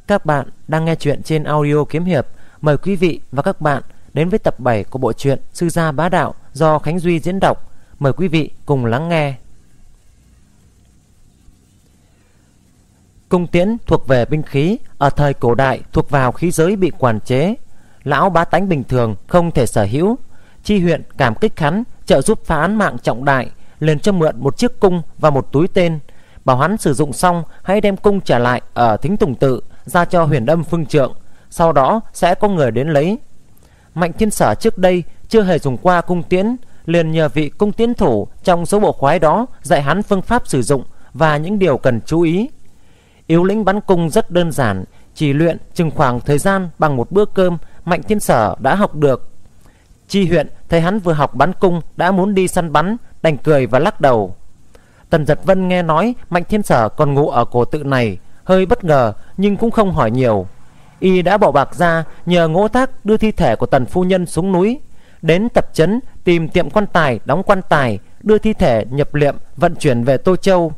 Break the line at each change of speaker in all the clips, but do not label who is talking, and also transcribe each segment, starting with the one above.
Các bạn đang nghe chuyện trên audio kiếm hiệp. Mời quý vị và các bạn đến với tập 7 của bộ truyện Sư Gia Bá Đạo do Khánh Duy diễn đọc. Mời quý vị cùng lắng nghe. Cung tiễn thuộc về binh khí, ở thời cổ đại thuộc vào khí giới bị quản chế. Lão bá tánh bình thường không thể sở hữu. Chi huyện cảm kích hắn trợ giúp phá án mạng trọng đại, liền cho mượn một chiếc cung và một túi tên, bảo hắn sử dụng xong hãy đem cung trả lại ở Thính Tùng Tự ra cho Huyền Âm Phương Trượng, sau đó sẽ có người đến lấy. Mạnh Thiên Sở trước đây chưa hề dùng qua cung tiễn, liền nhờ vị cung tiễn thủ trong số bộ khoái đó dạy hắn phương pháp sử dụng và những điều cần chú ý. Yếu lĩnh bắn cung rất đơn giản, chỉ luyện chừng khoảng thời gian bằng một bữa cơm, Mạnh Thiên Sở đã học được. Chi huyện thấy hắn vừa học bắn cung đã muốn đi săn bắn, đành cười và lắc đầu. Tần Giật Vân nghe nói Mạnh Thiên Sở còn ngủ ở cổ tự này, hơi bất ngờ nhưng cũng không hỏi nhiều. Y đã bỏ bạc ra nhờ Ngỗ Thác đưa thi thể của Tần phu nhân xuống núi, đến tập trấn tìm tiệm quan tài đóng quan tài, đưa thi thể nhập liệm vận chuyển về Tô Châu.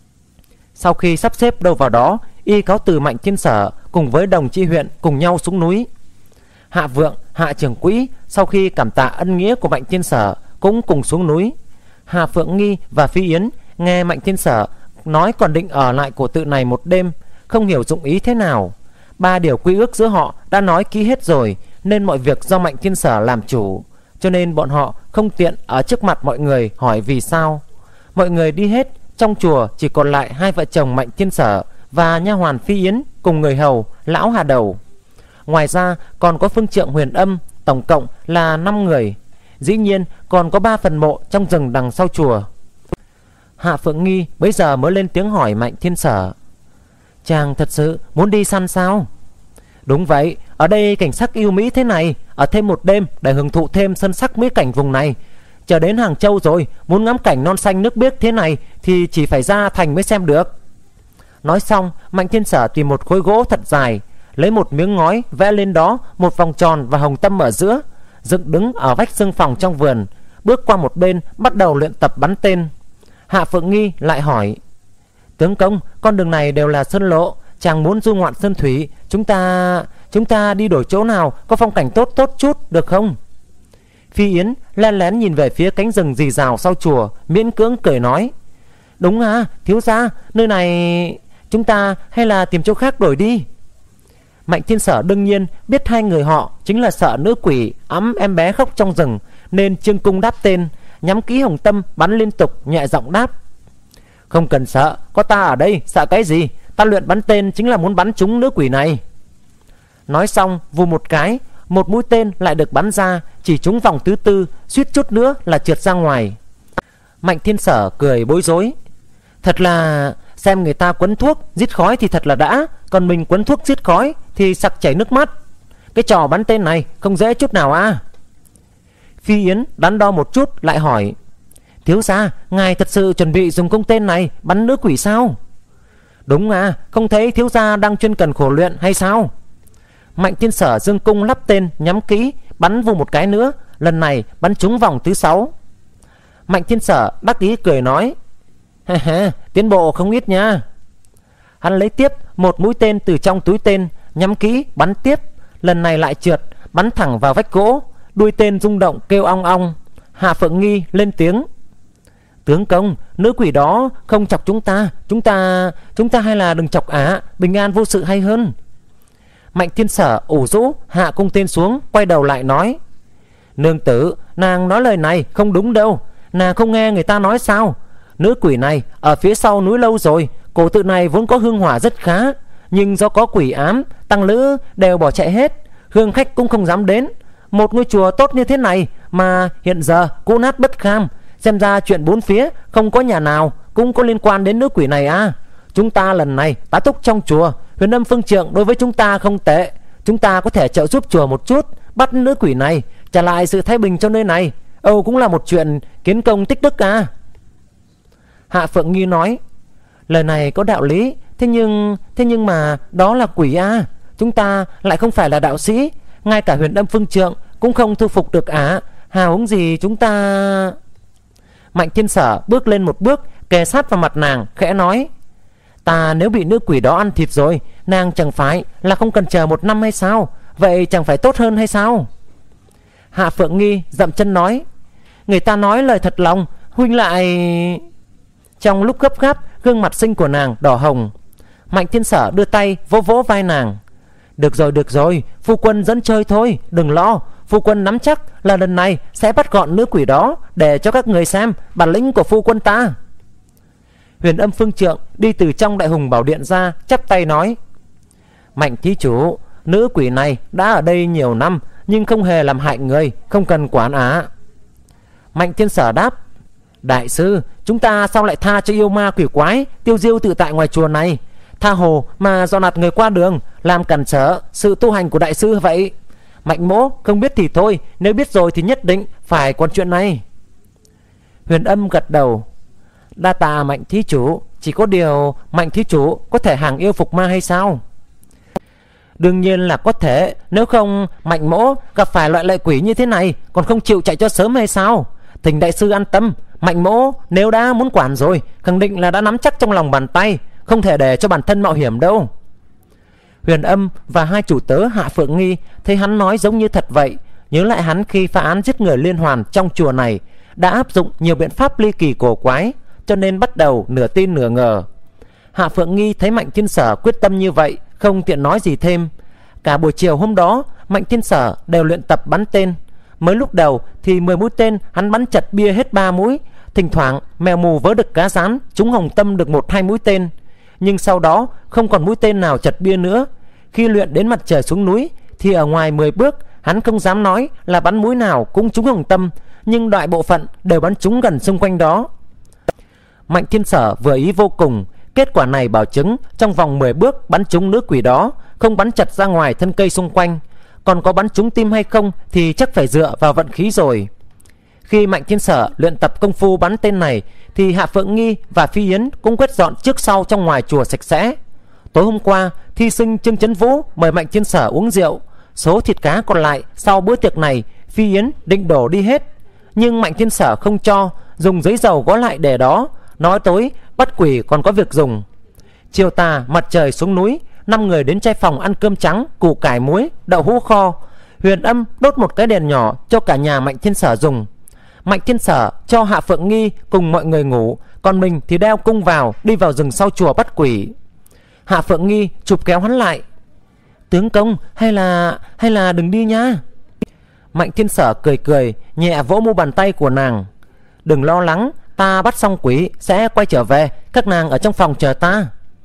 Sau khi sắp xếp đâu vào đó, Y cáo từ Mạnh Thiên Sở cùng với đồng chi huyện cùng nhau xuống núi. Hạ Vượng, Hạ Trưởng Quỹ sau khi cảm tạ ân nghĩa của Mạnh Thiên Sở cũng cùng xuống núi. Hà Phượng Nghi và Phi Yến nghe Mạnh Thiên Sở nói còn định ở lại cổ tự này một đêm, không hiểu dụng ý thế nào. 3 điều quy ước giữa họ đã nói ký hết rồi, nên mọi việc do Mạnh Thiên Sở làm chủ, cho nên bọn họ không tiện ở trước mặt mọi người hỏi vì sao. Mọi người đi hết, trong chùa chỉ còn lại 2 vợ chồng Mạnh Thiên Sở và nha hoàn Phi Yến cùng người hầu lão Hà Đầu. Ngoài ra còn có phương trượng Huyền Âm, tổng cộng là 5 người. Dĩ nhiên còn có 3 phần mộ trong rừng đằng sau chùa. Hạ Phượng Nghi bấy giờ mới lên tiếng hỏi Mạnh Thiên Sở: chàng thật sự muốn đi săn sao? Đúng vậy, ở đây cảnh sắc yêu mỹ thế này, ở thêm một đêm để hưởng thụ thêm sân sắc mỹ cảnh vùng này. Chờ đến Hàng Châu rồi, muốn ngắm cảnh non xanh nước biếc thế này thì chỉ phải ra thành mới xem được. Nói xong, Mạnh Thiên Sở tìm một khối gỗ thật dài, lấy một miếng ngói vẽ lên đó một vòng tròn và hồng tâm ở giữa, dựng đứng ở vách xương phòng trong vườn, bước qua một bên bắt đầu luyện tập bắn tên. Hạ Phượng Nghi lại hỏi: tướng công, con đường này đều là sơn lộ, chàng muốn du ngoạn sơn thủy, chúng ta đi đổi chỗ nào có phong cảnh tốt chút được không? Phi Yến len lén nhìn về phía cánh rừng rì rào sau chùa, miễn cưỡng cười nói: đúng à, thiếu gia, nơi này chúng ta hay là tìm chỗ khác đổi đi. Mạnh Thiên Sở đương nhiên biết 2 người họ chính là sợ nữ quỷ ẵm em bé khóc trong rừng, nên trương cung đáp tên, nhắm kỹ hồng tâm bắn liên tục, nhẹ giọng đáp: không cần sợ, có ta ở đây, sợ cái gì? Ta luyện bắn tên chính là muốn bắn trúng nữ quỷ này. Nói xong vù một cái, một mũi tên lại được bắn ra, chỉ trúng vòng thứ 4, suýt chút nữa là trượt ra ngoài. Mạnh Thiên Sở cười bối rối: thật là xem người ta quấn thuốc giết khói thì thật là đã, còn mình quấn thuốc giết khói thì sặc chảy nước mắt. Cái trò bắn tên này không dễ chút nào à? Phi Yến đắn đo một chút lại hỏi: thiếu gia, ngài thật sự chuẩn bị dùng cung tên này bắn nữ quỷ sao? Đúng à, không thấy thiếu gia đang chuyên cần khổ luyện hay sao? Mạnh Thiên Sở dương cung lắp tên, nhắm kỹ, bắn vù một cái nữa, lần này bắn trúng vòng thứ 6. Mạnh Thiên Sở đắc ý cười nói: tiến bộ không ít nha. Hắn lấy tiếp một mũi tên từ trong túi tên, nhắm kỹ bắn tiếp, lần này lại trượt, bắn thẳng vào vách gỗ, đuôi tên rung động kêu ong ong. Hạ Phượng Nghi lên tiếng: tướng công, nữ quỷ đó không chọc chúng ta hay là đừng chọc ả, bình an vô sự hay hơn. Mạnh Thiên Sở ủ rũ hạ cung tên xuống, quay đầu lại nói: nương tử, nàng nói lời này không đúng đâu, nàng không nghe người ta nói sao? Nữ quỷ này ở phía sau núi lâu rồi, cổ tự này vốn có hương hỏa rất khá, nhưng do có quỷ ám, tăng lữ đều bỏ chạy hết, hương khách cũng không dám đến. Một ngôi chùa tốt như thế này mà hiện giờ cũ nát bất kham, xem ra chuyện bốn phía không có nhà nào cũng có liên quan đến nữ quỷ này à. Chúng ta lần này tá túc trong chùa, Huyền Âm Phương Trượng đối với chúng ta không tệ, chúng ta có thể trợ giúp chùa một chút, bắt nữ quỷ này, trả lại sự thái bình cho nơi này. Âu cũng là một chuyện kiến công tích đức à. Hạ Phượng Nghi nói: lời này có đạo lý, thế nhưng mà đó là quỷ à, chúng ta lại không phải là đạo sĩ, ngay cả Huyền Âm Phương Trượng cũng không thu phục được ả, hào hứng gì chúng ta. Mạnh Thiên Sở bước lên một bước, kề sát vào mặt nàng, khẽ nói: Ta nếu bị nữ quỷ đó ăn thịt rồi, nàng chẳng phải là không cần chờ 1 năm hay sao? Vậy chẳng phải tốt hơn hay sao? Hạ Phượng Nghi dậm chân nói: người ta nói lời thật lòng, huynh lại... Trong lúc gấp gáp, gương mặt xinh của nàng đỏ hồng. Mạnh Thiên Sở đưa tay vỗ vỗ vai nàng: được rồi, phu quân dẫn chơi thôi, đừng lo. Phu quân nắm chắc là lần này sẽ bắt gọn nữ quỷ đó, để cho các người xem bản lĩnh của phu quân ta. Huyền Âm Phương Trượng đi từ trong Đại Hùng Bảo Điện ra, chắp tay nói: Mạnh thí chủ, nữ quỷ này đã ở đây nhiều năm, nhưng không hề làm hại người, không cần quản á. Mạnh Thiên Sở đáp: đại sư, chúng ta sao lại tha cho yêu ma quỷ quái tiêu diêu tự tại ngoài chùa này, tha hồ mà dọn nạt người qua đường, làm cản trở sự tu hành của đại sư vậy? Mạnh mỗ không biết thì thôi, nếu biết rồi thì nhất định phải quản chuyện này. Huyền Âm gật đầu: đa tạ Mạnh thí chủ. Chỉ có điều Mạnh thí chủ có thể hàng yêu phục ma hay sao? Đương nhiên là có thể, nếu không Mạnh mỗ gặp phải loại lệ quỷ như thế này còn không chịu chạy cho sớm hay sao? Thỉnh đại sư an tâm, Mạnh mỗ nếu đã muốn quản rồi, khẳng định là đã nắm chắc trong lòng bàn tay, không thể để cho bản thân mạo hiểm đâu. Huyền Âm và hai chủ tớ Hạ Phượng Nghi thấy hắn nói giống như thật vậy, nhớ lại hắn khi phá án giết người liên hoàn trong chùa này đã áp dụng nhiều biện pháp ly kỳ cổ quái, cho nên bắt đầu nửa tin nửa ngờ. Hạ Phượng Nghi thấy Mạnh Thiên Sở quyết tâm như vậy, không tiện nói gì thêm. Cả buổi chiều hôm đó, Mạnh Thiên Sở đều luyện tập bắn tên. Mới lúc đầu thì 10 mũi tên hắn bắn chật bia hết 3 mũi, thỉnh thoảng mèo mù vớ được cá rán, trúng hồng tâm được 1-2 mũi tên. Nhưng sau đó không còn mũi tên nào chật bia nữa. Khi luyện đến mặt trời xuống núi thì ở ngoài 10 bước hắn không dám nói là bắn mũi nào cũng trúng hồng tâm, nhưng đại bộ phận đều bắn trúng gần xung quanh đó. Mạnh Thiên Sở vừa ý vô cùng. Kết quả này bảo chứng trong vòng 10 bước bắn trúng nữ quỷ đó, không bắn chật ra ngoài thân cây xung quanh. Còn có bắn trúng tim hay không thì chắc phải dựa vào vận khí rồi. Khi Mạnh Thiên Sở luyện tập công phu bắn tên này thì Hạ Phượng Nghi và Phi Yến cũng quét dọn trước sau trong ngoài chùa sạch sẽ. Tối hôm qua, thi sinh Trương Chấn Vũ mời Mạnh Thiên Sở uống rượu. Số thịt cá còn lại sau bữa tiệc này Phi Yến định đổ đi hết, nhưng Mạnh Thiên Sở không cho, dùng giấy dầu gói lại để đó, nói tối bắt quỷ còn có việc dùng. Chiều tà mặt trời xuống núi, 5 người đến trai phòng ăn cơm trắng, củ cải muối, đậu hũ kho. Huyền Âm đốt một cái đèn nhỏ cho cả nhà Mạnh Thiên Sở dùng. Mạnh Thiên Sở cho Hạ Phượng Nghi cùng mọi người ngủ, còn mình thì đeo cung vào, đi vào rừng sau chùa bắt quỷ. Hạ Phượng Nghi chụp kéo hắn lại: tướng công, hay là đừng đi nha. Mạnh Thiên Sở cười cười, nhẹ vỗ mu bàn tay của nàng: đừng lo lắng, ta bắt xong quỷ sẽ quay trở về, các nàng ở trong phòng chờ ta.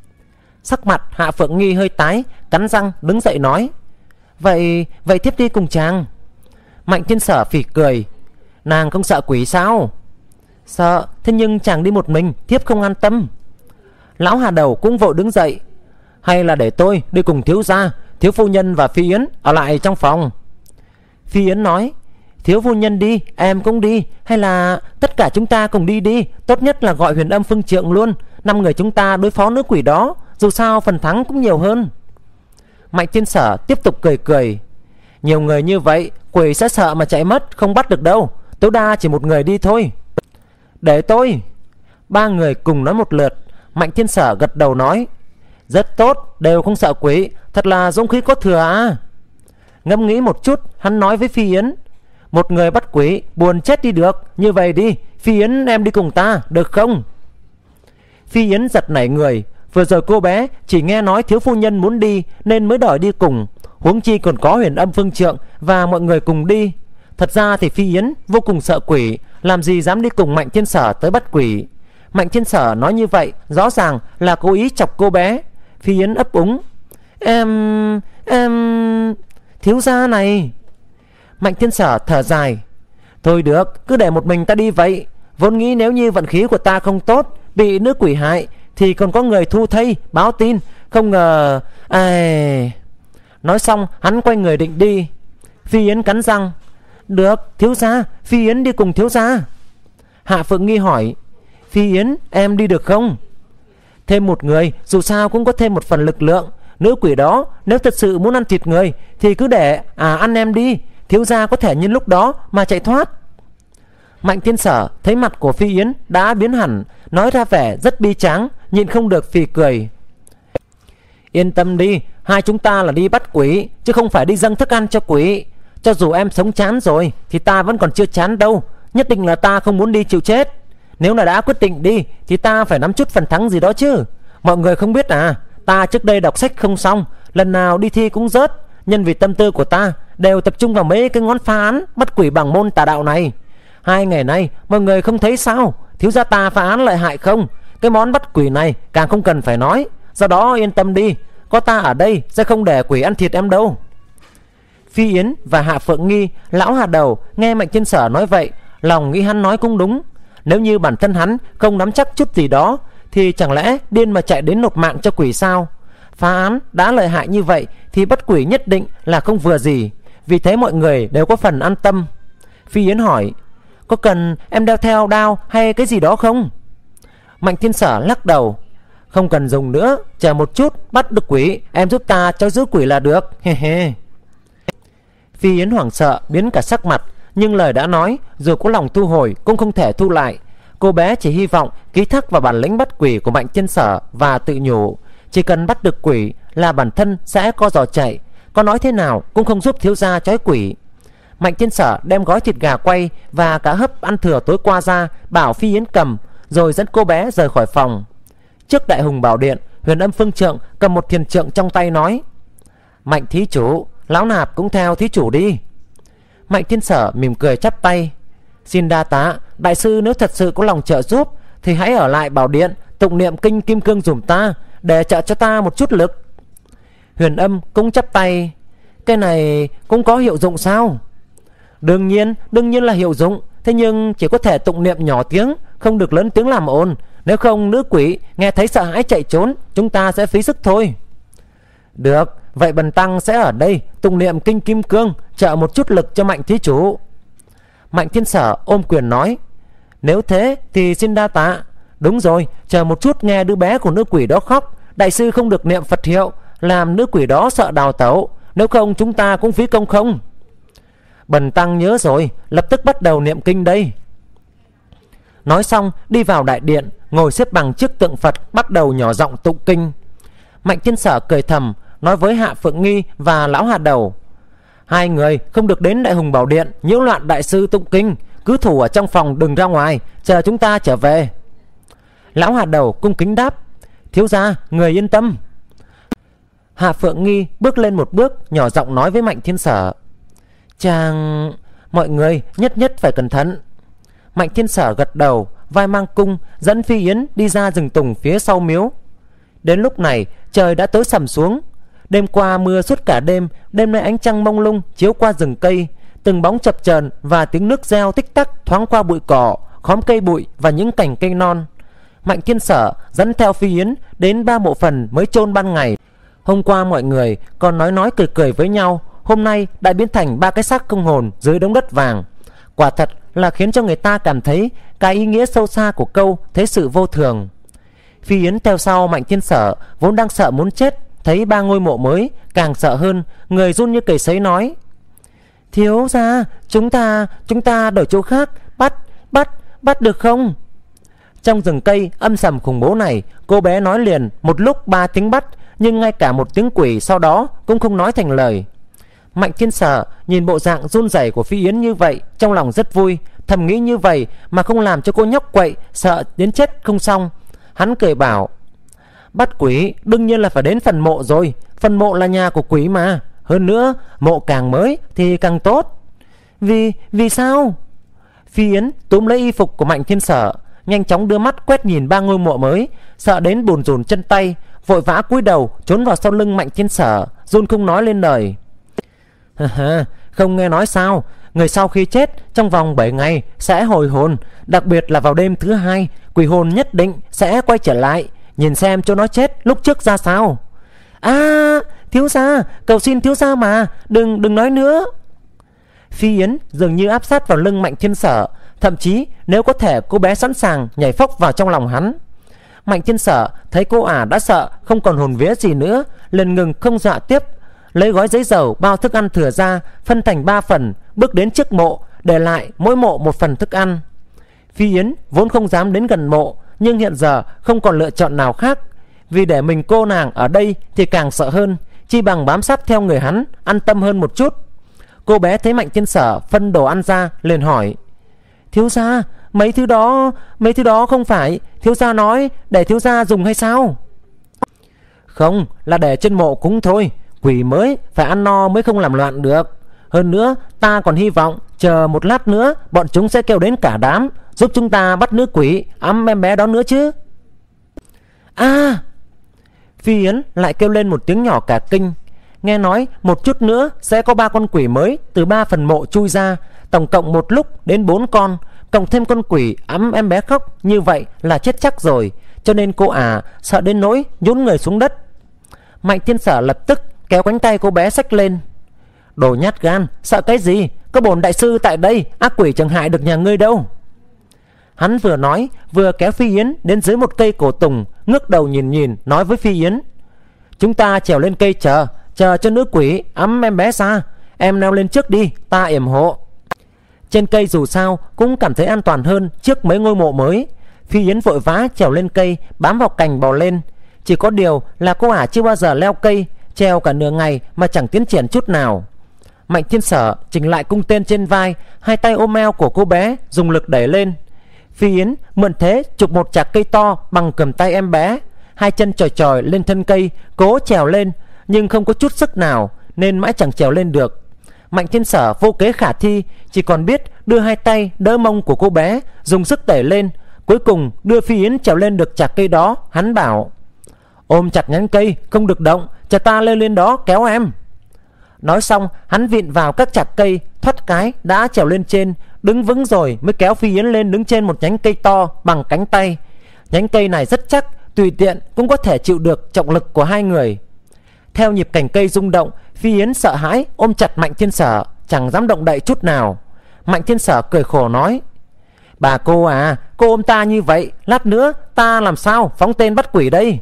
Sắc mặt Hạ Phượng Nghi hơi tái, cắn răng đứng dậy nói: Vậy thiếp đi cùng chàng. Mạnh Thiên Sở phì cười: nàng không sợ quỷ sao? Sợ, thế nhưng chàng đi một mình, thiếp không an tâm. Lão Hà Đầu cũng vội đứng dậy: hay là để tôi đi cùng thiếu gia, thiếu phu nhân và Phi Yến ở lại trong phòng. Phi Yến nói: thiếu phu nhân đi, em cũng đi, hay là tất cả chúng ta cùng đi đi. Tốt nhất là gọi Huyền Âm Phương Trượng luôn, 5 người chúng ta đối phó nữ quỷ đó, dù sao phần thắng cũng nhiều hơn. Mạnh Thiên Sở tiếp tục cười cười: nhiều người như vậy quỷ sẽ sợ mà chạy mất, không bắt được đâu, tối đa chỉ một người đi thôi. Để tôi. 3 người cùng nói một lượt. Mạnh Thiên Sở gật đầu nói: rất tốt, đều không sợ quỷ, thật là dũng khí có thừa à. Ngẫm nghĩ một chút, hắn nói với Phi Yến: một người bắt quỷ buồn chết đi được, như vậy đi, Phi Yến em đi cùng ta được không? Phi Yến giật nảy người, vừa rồi cô bé chỉ nghe nói thiếu phu nhân muốn đi nên mới đòi đi cùng, huống chi còn có Huyền Âm Phương Trượng và mọi người cùng đi. Thật ra thì Phi Yến vô cùng sợ quỷ, làm gì dám đi cùng Mạnh Thiên Sở tới bắt quỷ. Mạnh Thiên Sở nói như vậy rõ ràng là cố ý chọc cô bé. Phi Yến ấp úng: Em thiếu gia này. Mạnh Thiên Sở thở dài: thôi được, cứ để một mình ta đi vậy. Vốn nghĩ nếu như vận khí của ta không tốt, bị nữ quỷ hại, thì còn có người thu thây báo tin, không ngờ Nói xong hắn quay người định đi. Phi Yến cắn răng: được, thiếu gia, Phi Yến đi cùng thiếu gia. Hạ Phượng Nghi hỏi: Phi Yến em đi được không? Thêm một người dù sao cũng có thêm một phần lực lượng. Nữ quỷ đó nếu thật sự muốn ăn thịt người thì cứ để ăn em đi, thiếu gia có thể nhân lúc đó mà chạy thoát. Mạnh Thiên Sở thấy mặt của Phi Yến đã biến hẳn, nói ra vẻ rất bi tráng, nhịn không được phì cười. Yên tâm đi, hai chúng ta là đi bắt quỷ, chứ không phải đi dâng thức ăn cho quỷ. Cho dù em sống chán rồi thì ta vẫn còn chưa chán đâu. Nhất định là ta không muốn đi chịu chết. Nếu là đã quyết định đi thì ta phải nắm chút phần thắng gì đó chứ. Mọi người không biết à, ta trước đây đọc sách không xong, lần nào đi thi cũng rớt. Nhân vì tâm tư của ta đều tập trung vào mấy cái ngón phá án bắt quỷ bằng môn tà đạo này. 2 ngày nay mọi người không thấy sao, thiếu gia ta phá án lợi hại không? Cái món bắt quỷ này càng không cần phải nói. Do đó yên tâm đi, có ta ở đây sẽ không để quỷ ăn thịt em đâu. Phi Yến và Hạ Phượng Nghi, lão Hà Đầu nghe Mạnh Thiên Sở nói vậy, lòng nghĩ hắn nói cũng đúng. Nếu như bản thân hắn không nắm chắc chút gì đó thì chẳng lẽ điên mà chạy đến nộp mạng cho quỷ sao? Phá án đã lợi hại như vậy thì bắt quỷ nhất định là không vừa gì. Vì thế mọi người đều có phần an tâm. Phi Yến hỏi, có cần em đeo theo đao hay cái gì đó không? Mạnh Thiên Sở lắc đầu, không cần dùng nữa, chờ một chút, bắt được quỷ em giúp ta cho giữ quỷ là được. He he. Phi Yến hoảng sợ biến cả sắc mặt, nhưng lời đã nói, dù có lòng thu hồi cũng không thể thu lại. Cô bé chỉ hy vọng ký thác vào bản lĩnh bắt quỷ của Mạnh Thiên Sở và tự nhủ, chỉ cần bắt được quỷ là bản thân sẽ co giò chạy, có nói thế nào cũng không giúp thiếu gia trói quỷ. Mạnh Thiên Sở đem gói thịt gà quay và cá hấp ăn thừa tối qua ra, bảo Phi Yến cầm, rồi dẫn cô bé rời khỏi phòng. Trước Đại Hùng Bảo Điện, Huyền Âm Phương Trượng cầm một thiền trượng trong tay nói, Mạnh thí chủ, lão nạp cũng theo thí chủ đi. Mạnh Thiên Sở mỉm cười chắp tay, xin đa tá, đại sư nếu thật sự có lòng trợ giúp thì hãy ở lại Bảo Điện tụng niệm kinh Kim Cương dùm ta, để trợ cho ta một chút lực. Huyền Âm cũng chắp tay, cái này cũng có hiệu dụng sao? Đương nhiên là hiệu dụng, thế nhưng chỉ có thể tụng niệm nhỏ tiếng, không được lớn tiếng làm ồn, nếu không nữ quỷ nghe thấy sợ hãi chạy trốn, chúng ta sẽ phí sức thôi. Được, vậy bần tăng sẽ ở đây tụng niệm kinh Kim Cương, trợ một chút lực cho Mạnh thí chủ. Mạnh Thiên Sở ôm quyền nói, nếu thế thì xin đa tạ. Đúng rồi, chờ một chút nghe đứa bé của nữ quỷ đó khóc, đại sư không được niệm Phật hiệu, làm nữ quỷ đó sợ đào tẩu, nếu không chúng ta cũng phí công không. Bần tăng nhớ rồi, lập tức bắt đầu niệm kinh đây. Nói xong đi vào đại điện, ngồi xếp bằng trước tượng Phật, bắt đầu nhỏ giọng tụng kinh. Mạnh Thiên Sở cười thầm nói với Hạ Phượng Nghi và lão Hà Đầu, hai người không được đến Đại Hùng Bảo Điện nhiễu loạn đại sư tụng kinh, cứ thủ ở trong phòng đừng ra ngoài, chờ chúng ta trở về. Lão Hà Đầu cung kính đáp, thiếu gia người yên tâm. Hạ Phượng Nghi bước lên một bước, nhỏ giọng nói với Mạnh Thiên Sở, chàng, mọi người nhất nhất phải cẩn thận. Mạnh Thiên Sở gật đầu, vai mang cung dẫn Phi Yến đi ra rừng tùng phía sau miếu. Đến lúc này trời đã tối sầm xuống. Đêm qua mưa suốt cả đêm, đêm nay ánh trăng mông lung chiếu qua rừng cây, từng bóng chập chờn và tiếng nước reo tích tắc thoáng qua bụi cỏ, khóm cây bụi và những cành cây non. Mạnh Thiên Sở dẫn theo Phi Yến đến 3 mộ phần mới chôn ban ngày. Hôm qua mọi người còn nói cười cười với nhau, hôm nay đã biến thành 3 cái xác không hồn dưới đống đất vàng. Quả thật là khiến cho người ta cảm thấy cái ý nghĩa sâu xa của câu thế sự vô thường. Phi Yến theo sau Mạnh Thiên Sở vốn đang sợ muốn chết, thấy 3 ngôi mộ mới càng sợ hơn, người run như cầy sấy nói, thiếu gia, chúng ta đổi chỗ khác, bắt được không? Trong rừng cây âm sầm khủng bố này, cô bé nói liền một lúc 3 tiếng bắt, nhưng ngay cả một tiếng quỷ sau đó cũng không nói thành lời. Mạnh Thiên Sở nhìn bộ dạng run rẩy của Phi Yến như vậy, trong lòng rất vui, thầm nghĩ như vậy mà không làm cho cô nhóc quậy sợ đến chết không xong. Hắn cười bảo, bắt quỷ đương nhiên là phải đến phần mộ rồi, phần mộ là nhà của quỷ mà, hơn nữa mộ càng mới thì càng tốt. Vì sao? Phi Yến túm lấy y phục của Mạnh Thiên Sở, nhanh chóng đưa mắt quét nhìn 3 ngôi mộ mới, sợ đến bùn rùn chân tay, vội vã cúi đầu trốn vào sau lưng Mạnh Thiên Sở, run không nói lên lời. Không nghe nói sao, người sau khi chết trong vòng 7 ngày sẽ hồi hồn, đặc biệt là vào đêm thứ 2, quỷ hồn nhất định sẽ quay trở lại, nhìn xem cho nó chết lúc trước ra sao. Thiếu gia, cầu xin thiếu gia mà, đừng nói nữa. Phi Yến dường như áp sát vào lưng Mạnh Thiên Sở, thậm chí nếu có thể cô bé sẵn sàng nhảy phóc vào trong lòng hắn. Mạnh Thiên Sở thấy cô ả đã sợ không còn hồn vía gì nữa, liền ngừng không dọa tiếp, lấy gói giấy dầu bao thức ăn thừa ra, phân thành 3 phần, bước đến trước mộ, để lại mỗi mộ 1 phần thức ăn. Phi Yến vốn không dám đến gần mộ, nhưng hiện giờ không còn lựa chọn nào khác. Vì để mình cô nàng ở đây thì càng sợ hơn, chi bằng bám sát theo người hắn, an tâm hơn một chút. Cô bé thấy Mạnh Thiên Sở phân đồ ăn ra, liền hỏi: thiếu gia, mấy thứ đó không phải thiếu gia nói để thiếu gia dùng hay sao? Không, là để trên mộ cúng thôi. Quỷ mới phải ăn no mới không làm loạn được. Hơn nữa ta còn hy vọng chờ một lát nữa bọn chúng sẽ kêu đến cả đám, giúp chúng ta bắt nữ quỷ ẵm em bé đó nữa chứ. À! Phi Yến lại kêu lên một tiếng nhỏ cả kinh. Nghe nói một chút nữa sẽ có 3 con quỷ mới từ 3 phần mộ chui ra, tổng cộng một lúc đến 4 con, cộng thêm con quỷ ẵm em bé khóc, như vậy là chết chắc rồi. Cho nên cô sợ đến nỗi nhún người xuống đất. Mạnh Thiên Sở lập tức kéo cánh tay cô bé xách lên. Đồ nhát gan, sợ cái gì? Có bổn đại sư tại đây, ác quỷ chẳng hại được nhà ngươi đâu. Hắn vừa nói vừa kéo Phi Yến đến dưới một cây cổ tùng, ngước đầu nhìn nói với Phi Yến: chúng ta trèo lên cây chờ cho nữ quỷ ẵm em bé ra. Em leo lên trước đi, ta yểm hộ. Trên cây dù sao cũng cảm thấy an toàn hơn trước mấy ngôi mộ mới. Phi Yến vội vã trèo lên cây, bám vào cành bò lên. Chỉ có điều là cô chưa bao giờ leo cây, trèo cả nửa ngày mà chẳng tiến triển chút nào. Mạnh Thiên Sở chỉnh lại cung tên trên vai, hai tay ôm eo của cô bé, dùng lực đẩy lên. Phi Yến mượn thế chụp một chạc cây to bằng cầm tay em bé, hai chân chòi lên thân cây, cố trèo lên nhưng không có chút sức nào nên mãi chẳng trèo lên được. Mạnh Thiên Sở vô kế khả thi, chỉ còn biết đưa hai tay đỡ mông của cô bé, dùng sức đẩy lên. Cuối cùng đưa Phi Yến trèo lên được chạc cây đó. Hắn bảo: ôm chặt nhánh cây, không được động, chờ ta leo lên đó kéo em. Nói xong hắn vịn vào các chạc cây, thoát cái đã trèo lên trên, đứng vững rồi mới kéo Phi Yến lên đứng trên một nhánh cây to bằng cánh tay. Nhánh cây này rất chắc, tùy tiện cũng có thể chịu được trọng lực của hai người. Theo nhịp cành cây rung động, Phi Yến sợ hãi ôm chặt Mạnh Thiên Sở, chẳng dám động đậy chút nào. Mạnh Thiên Sở cười khổ nói: bà cô cô ôm ta như vậy, lát nữa ta làm sao phóng tên bắt quỷ đây?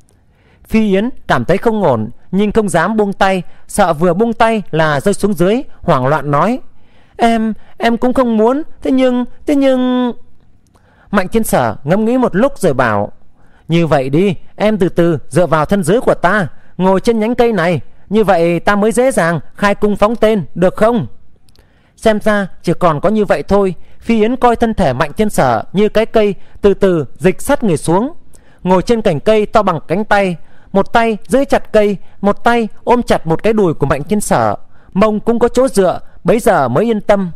Phi Yến cảm thấy không ổn nhưng không dám buông tay, sợ vừa buông tay là rơi xuống dưới, hoảng loạn nói: Em cũng không muốn, thế nhưng... Mạnh Thiên Sở ngẫm nghĩ một lúc rồi bảo: như vậy đi, em từ từ dựa vào thân dưới của ta, ngồi trên nhánh cây này, như vậy ta mới dễ dàng khai cung phóng tên, được không? Xem ra chỉ còn có như vậy thôi. Phi Yến coi thân thể Mạnh Thiên Sở như cái cây, từ từ dịch sát người xuống, ngồi trên cành cây to bằng cánh tay, một tay giữ chặt cây, một tay ôm chặt một cái đùi của Mạnh Thiên Sở, mông cũng có chỗ dựa, bấy giờ mới yên tâm.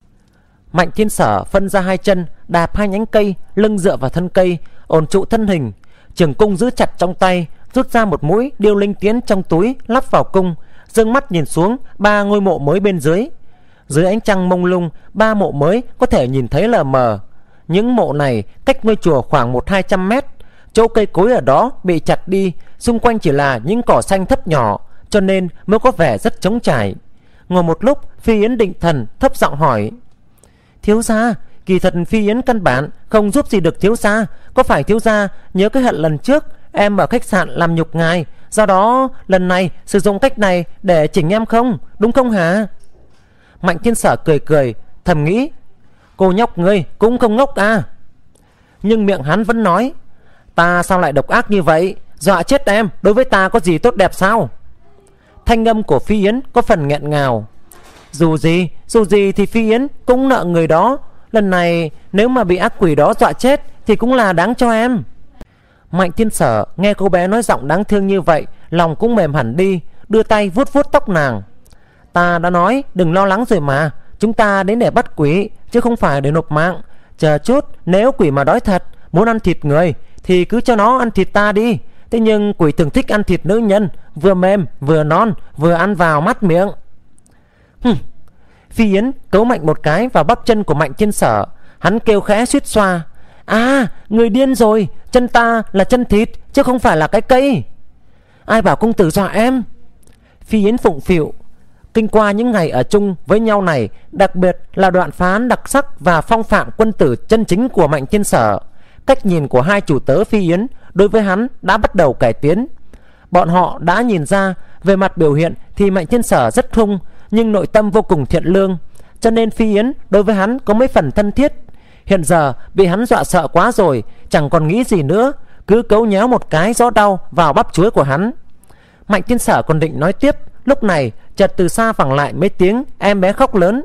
Mạnh Thiên Sở phân ra hai chân, đạp hai nhánh cây, lưng dựa vào thân cây, ổn trụ thân hình, trường cung giữ chặt trong tay, rút ra một mũi điêu linh tiến trong túi, lắp vào cung, dương mắt nhìn xuống 3 ngôi mộ mới bên dưới. Dưới ánh trăng mông lung, 3 mộ mới có thể nhìn thấy lờ mờ. Những mộ này cách ngôi chùa khoảng 100-200 mét. Chỗ cây cối ở đó bị chặt đi, xung quanh chỉ là những cỏ xanh thấp nhỏ, cho nên mới có vẻ rất trống trải. Ngồi một lúc, Phi Yến định thần, thấp giọng hỏi: thiếu gia, kỳ thật Phi Yến căn bản không giúp gì được thiếu gia. Có phải thiếu gia nhớ cái hận lần trước em ở khách sạn làm nhục ngài, do đó lần này sử dụng cách này để chỉnh em không, đúng không hả? Mạnh Thiên Sở cười thầm nghĩ: cô nhóc ngươi cũng không ngốc Nhưng miệng hắn vẫn nói: ta sao lại độc ác như vậy, dọa chết em, đối với ta có gì tốt đẹp sao? Thanh âm của Phi Yến có phần nghẹn ngào. Dù gì thì Phi Yến cũng nợ người đó, lần này nếu mà bị ác quỷ đó dọa chết thì cũng là đáng cho em. Mạnh Thiên Sở nghe cô bé nói giọng đáng thương như vậy, lòng cũng mềm hẳn đi, đưa tay vuốt tóc nàng. Ta đã nói đừng lo lắng rồi mà, chúng ta đến để bắt quỷ chứ không phải để nộp mạng. Chờ chút, nếu quỷ mà đói thật, muốn ăn thịt người thì cứ cho nó ăn thịt ta đi. Thế nhưng quỷ thường thích ăn thịt nữ nhân, vừa mềm vừa non, vừa ăn vào mát miệng. Phi Yến cấu mạnh một cái vào bắp chân của Mạnh Thiên Sở. Hắn kêu khẽ suýt xoa: người điên rồi, chân ta là chân thịt chứ không phải là cái cây. Ai bảo công tử dọa em? Phi Yến phụng phịu. Kinh qua những ngày ở chung với nhau này, đặc biệt là đoạn phá án đặc sắc và phong phạm quân tử chân chính của Mạnh Thiên Sở, cách nhìn của hai chủ tớ Phi Yến đối với hắn đã bắt đầu cải tiến. Bọn họ đã nhìn ra về mặt biểu hiện thì Mạnh Thiên Sở rất hung, nhưng nội tâm vô cùng thiện lương, cho nên Phi Yến đối với hắn có mấy phần thân thiết. Hiện giờ bị hắn dọa sợ quá rồi, chẳng còn nghĩ gì nữa, cứ cấu nhéo một cái rõ đau vào bắp chuối của hắn. Mạnh Thiên Sở còn định nói tiếp, lúc này chợt từ xa vẳng lại mấy tiếng em bé khóc lớn.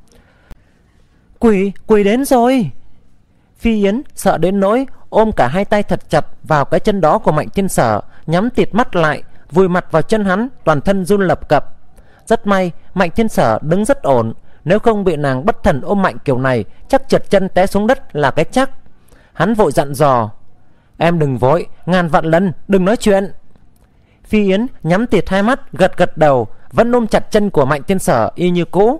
Quỷ đến rồi. Phi Yến sợ đến nỗi ôm cả hai tay thật chặt vào cái chân đó của Mạnh Thiên Sở, nhắm tịt mắt lại, vùi mặt vào chân hắn, toàn thân run lập cập. Rất may Mạnh Thiên Sở đứng rất ổn, nếu không bị nàng bất thần ôm mạnh kiểu này chắc trượt chân té xuống đất là cái chắc. Hắn vội dặn dò, em đừng vội, ngàn vạn lần đừng nói chuyện. Phi Yến nhắm tịt hai mắt, gật gật đầu, vẫn ôm chặt chân của Mạnh Thiên Sở y như cũ.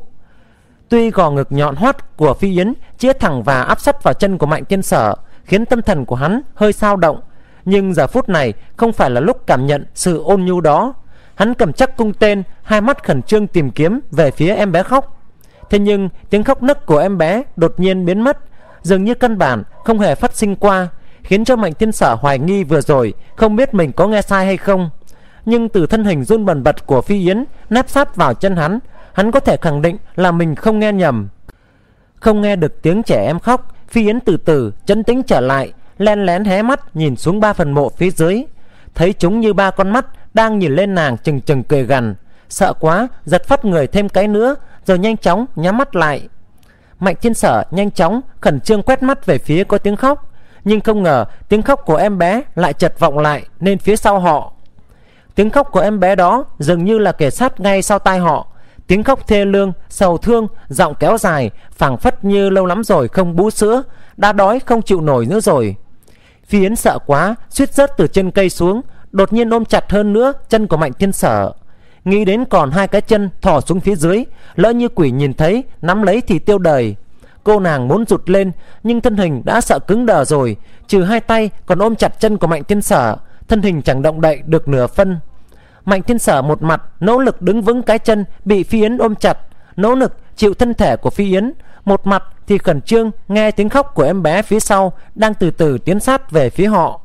Tuy gò ngực nhọn hoắt của Phi Yến chĩa thẳng và áp sát vào chân của Mạnh Thiên Sở, khiến tâm thần của hắn hơi xao động, nhưng giờ phút này không phải là lúc cảm nhận sự ôn nhu đó. Hắn cầm chắc cung tên, hai mắt khẩn trương tìm kiếm về phía em bé khóc. Thế nhưng tiếng khóc nấc của em bé đột nhiên biến mất, dường như căn bản không hề phát sinh qua, khiến cho Mạnh Thiên Sở hoài nghi vừa rồi không biết mình có nghe sai hay không. Nhưng từ thân hình run bần bật của Phi Yến nép sát vào chân hắn có thể khẳng định là mình không nghe nhầm. Không nghe được tiếng trẻ em khóc, Phi Yến từ từ trấn tĩnh trở lại, len lén hé mắt nhìn xuống 3 phần mộ phía dưới, thấy chúng như 3 con mắt đang nhìn lên nàng chừng chừng cười gằn. Sợ quá, giật phát người thêm cái nữa, rồi nhanh chóng nhắm mắt lại. Mạnh Thiên Sở nhanh chóng khẩn trương quét mắt về phía có tiếng khóc, nhưng không ngờ tiếng khóc của em bé lại chợt vọng lại nên phía sau họ. Tiếng khóc của em bé đó dường như là kề sát ngay sau tai họ, tiếng khóc thê lương, sầu thương, giọng kéo dài, phảng phất như lâu lắm rồi không bú sữa, đã đói không chịu nổi nữa rồi. Phi Yến sợ quá, suýt rớt từ trên cây xuống, đột nhiên ôm chặt hơn nữa chân của Mạnh Thiên Sở. Nghĩ đến còn 2 cái chân thò xuống phía dưới, lỡ như quỷ nhìn thấy nắm lấy thì tiêu đời. Cô nàng muốn rụt lên, nhưng thân hình đã sợ cứng đờ rồi, trừ 2 tay còn ôm chặt chân của Mạnh Thiên Sở, thân hình chẳng động đậy được nửa phân. Mạnh Thiên Sở một mặt nỗ lực đứng vững cái chân bị Phi Yến ôm chặt, nỗ lực chịu thân thể của Phi Yến, một mặt thì khẩn trương nghe tiếng khóc của em bé phía sau đang từ từ tiến sát về phía họ.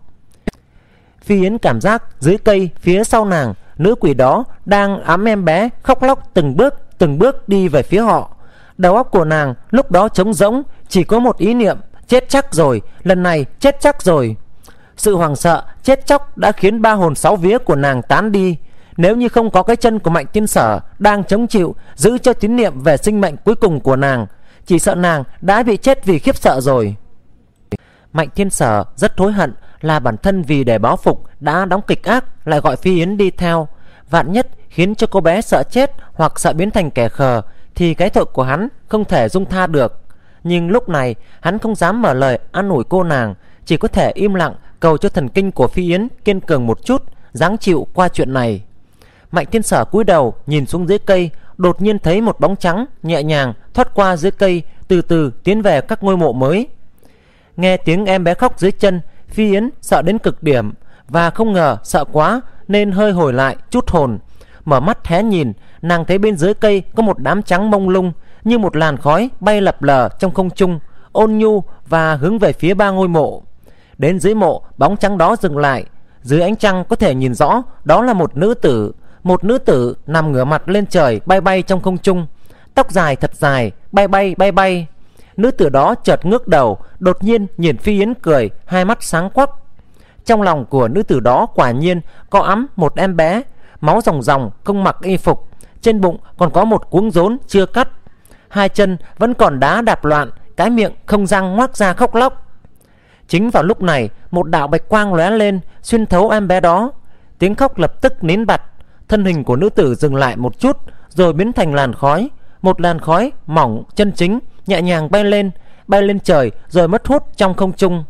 Phi Yến cảm giác dưới cây phía sau nàng, nữ quỷ đó đang ẵm em bé khóc lóc từng bước đi về phía họ. Đầu óc của nàng lúc đó trống rỗng, chỉ có một ý niệm: chết chắc rồi, lần này chết chắc rồi. Sự hoảng sợ chết chóc đã khiến 3 hồn 6 vía của nàng tán đi. Nếu như không có cái chân của Mạnh Thiên Sở đang chống chịu giữ cho tín niệm về sinh mệnh cuối cùng của nàng, chỉ sợ nàng đã bị chết vì khiếp sợ rồi. Mạnh Thiên Sở rất hối hận là bản thân vì để báo phục đã đóng kịch ác, lại gọi Phi Yến đi theo. Vạn nhất khiến cho cô bé sợ chết hoặc sợ biến thành kẻ khờ thì cái tội của hắn không thể dung tha được. Nhưng lúc này hắn không dám mở lời an ủi cô nàng, chỉ có thể im lặng cầu cho thần kinh của Phi Yến kiên cường một chút, ráng chịu qua chuyện này. Mạnh Thiên Sở cúi đầu nhìn xuống dưới cây, đột nhiên thấy một bóng trắng nhẹ nhàng thoát qua dưới cây, từ từ tiến về các ngôi mộ mới. Nghe tiếng em bé khóc dưới chân, Phi Yến sợ đến cực điểm, và không ngờ sợ quá nên hơi hồi lại chút hồn. Mở mắt hé nhìn, nàng thấy bên dưới cây có một đám trắng mông lung như một làn khói bay lập lờ trong không trung, ôn nhu và hướng về phía 3 ngôi mộ. Đến dưới mộ, bóng trắng đó dừng lại. Dưới ánh trăng có thể nhìn rõ đó là một nữ tử nằm ngửa mặt lên trời, bay bay trong không trung, tóc dài thật dài, bay bay. Nữ tử đó chợt ngước đầu, đột nhiên nhìn Phi Yến cười, hai mắt sáng quắc. Trong lòng của nữ tử đó quả nhiên có ẵm một em bé, máu ròng ròng, không mặc y phục, trên bụng còn có một cuống rốn chưa cắt, 2 chân vẫn còn đá đạp loạn, cái miệng không răng ngoác ra khóc lóc. Chính vào lúc này, một đạo bạch quang lóe lên, xuyên thấu em bé đó. Tiếng khóc lập tức nín bặt, thân hình của nữ tử dừng lại một chút, rồi biến thành làn khói, một làn khói mỏng chân chính, nhẹ nhàng bay lên trời, rồi mất hút trong không trung.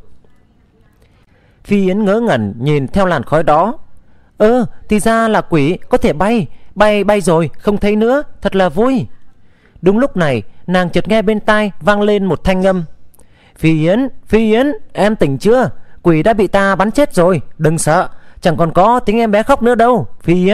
Phi Yến ngớ ngẩn nhìn theo làn khói đó. Thì ra là quỷ có thể bay rồi, không thấy nữa, thật là vui. Đúng lúc này, nàng chợt nghe bên tai vang lên một thanh âm: Phi Yến, em tỉnh chưa? Quỷ đã bị ta bắn chết rồi, đừng sợ, chẳng còn có tiếng em bé khóc nữa đâu. Phi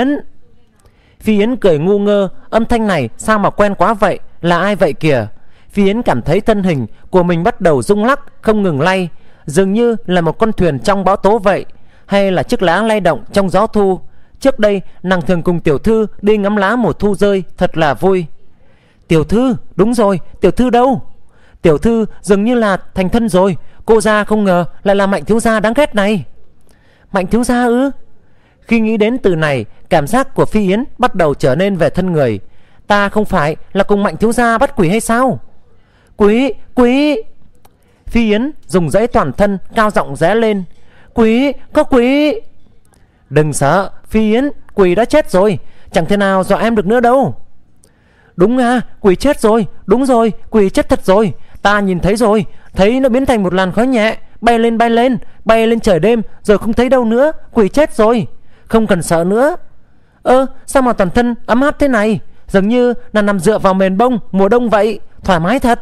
Yến cười ngu ngơ, âm thanh này sao mà quen quá vậy, là ai vậy kìa? Phi Yến cảm thấy thân hình của mình bắt đầu rung lắc, không ngừng lay, dường như là một con thuyền trong bão tố vậy, hay là chiếc lá lay động trong gió thu. Trước đây nàng thường cùng tiểu thư đi ngắm lá mùa thu rơi, thật là vui. Tiểu thư, đúng rồi, tiểu thư đâu? tiểu thư dường như là thành thân rồi. Cô gia không ngờ lại là Mạnh thiếu gia đáng ghét này. Mạnh thiếu gia ư? Khi nghĩ đến từ này, cảm giác của Phi Yến bắt đầu trở nên về thân người. Ta không phải là cùng Mạnh thiếu gia bắt quỷ hay sao? Quỷ, quỷ! Phi Yến dùng dãy toàn thân cao giọng ré lên. Quỷ, có quỷ! Đừng sợ Phi Yến, quỷ đã chết rồi, chẳng thể nào dọa em được nữa đâu. Đúng à, quỷ chết rồi, đúng rồi, quỷ chết thật rồi. Ta nhìn thấy rồi, thấy nó biến thành một làn khói nhẹ, bay lên trời đêm, rồi không thấy đâu nữa. Quỷ chết rồi, không cần sợ nữa. Sao mà toàn thân ấm áp thế này, dường như là nằm dựa vào mền bông mùa đông vậy, thoải mái thật.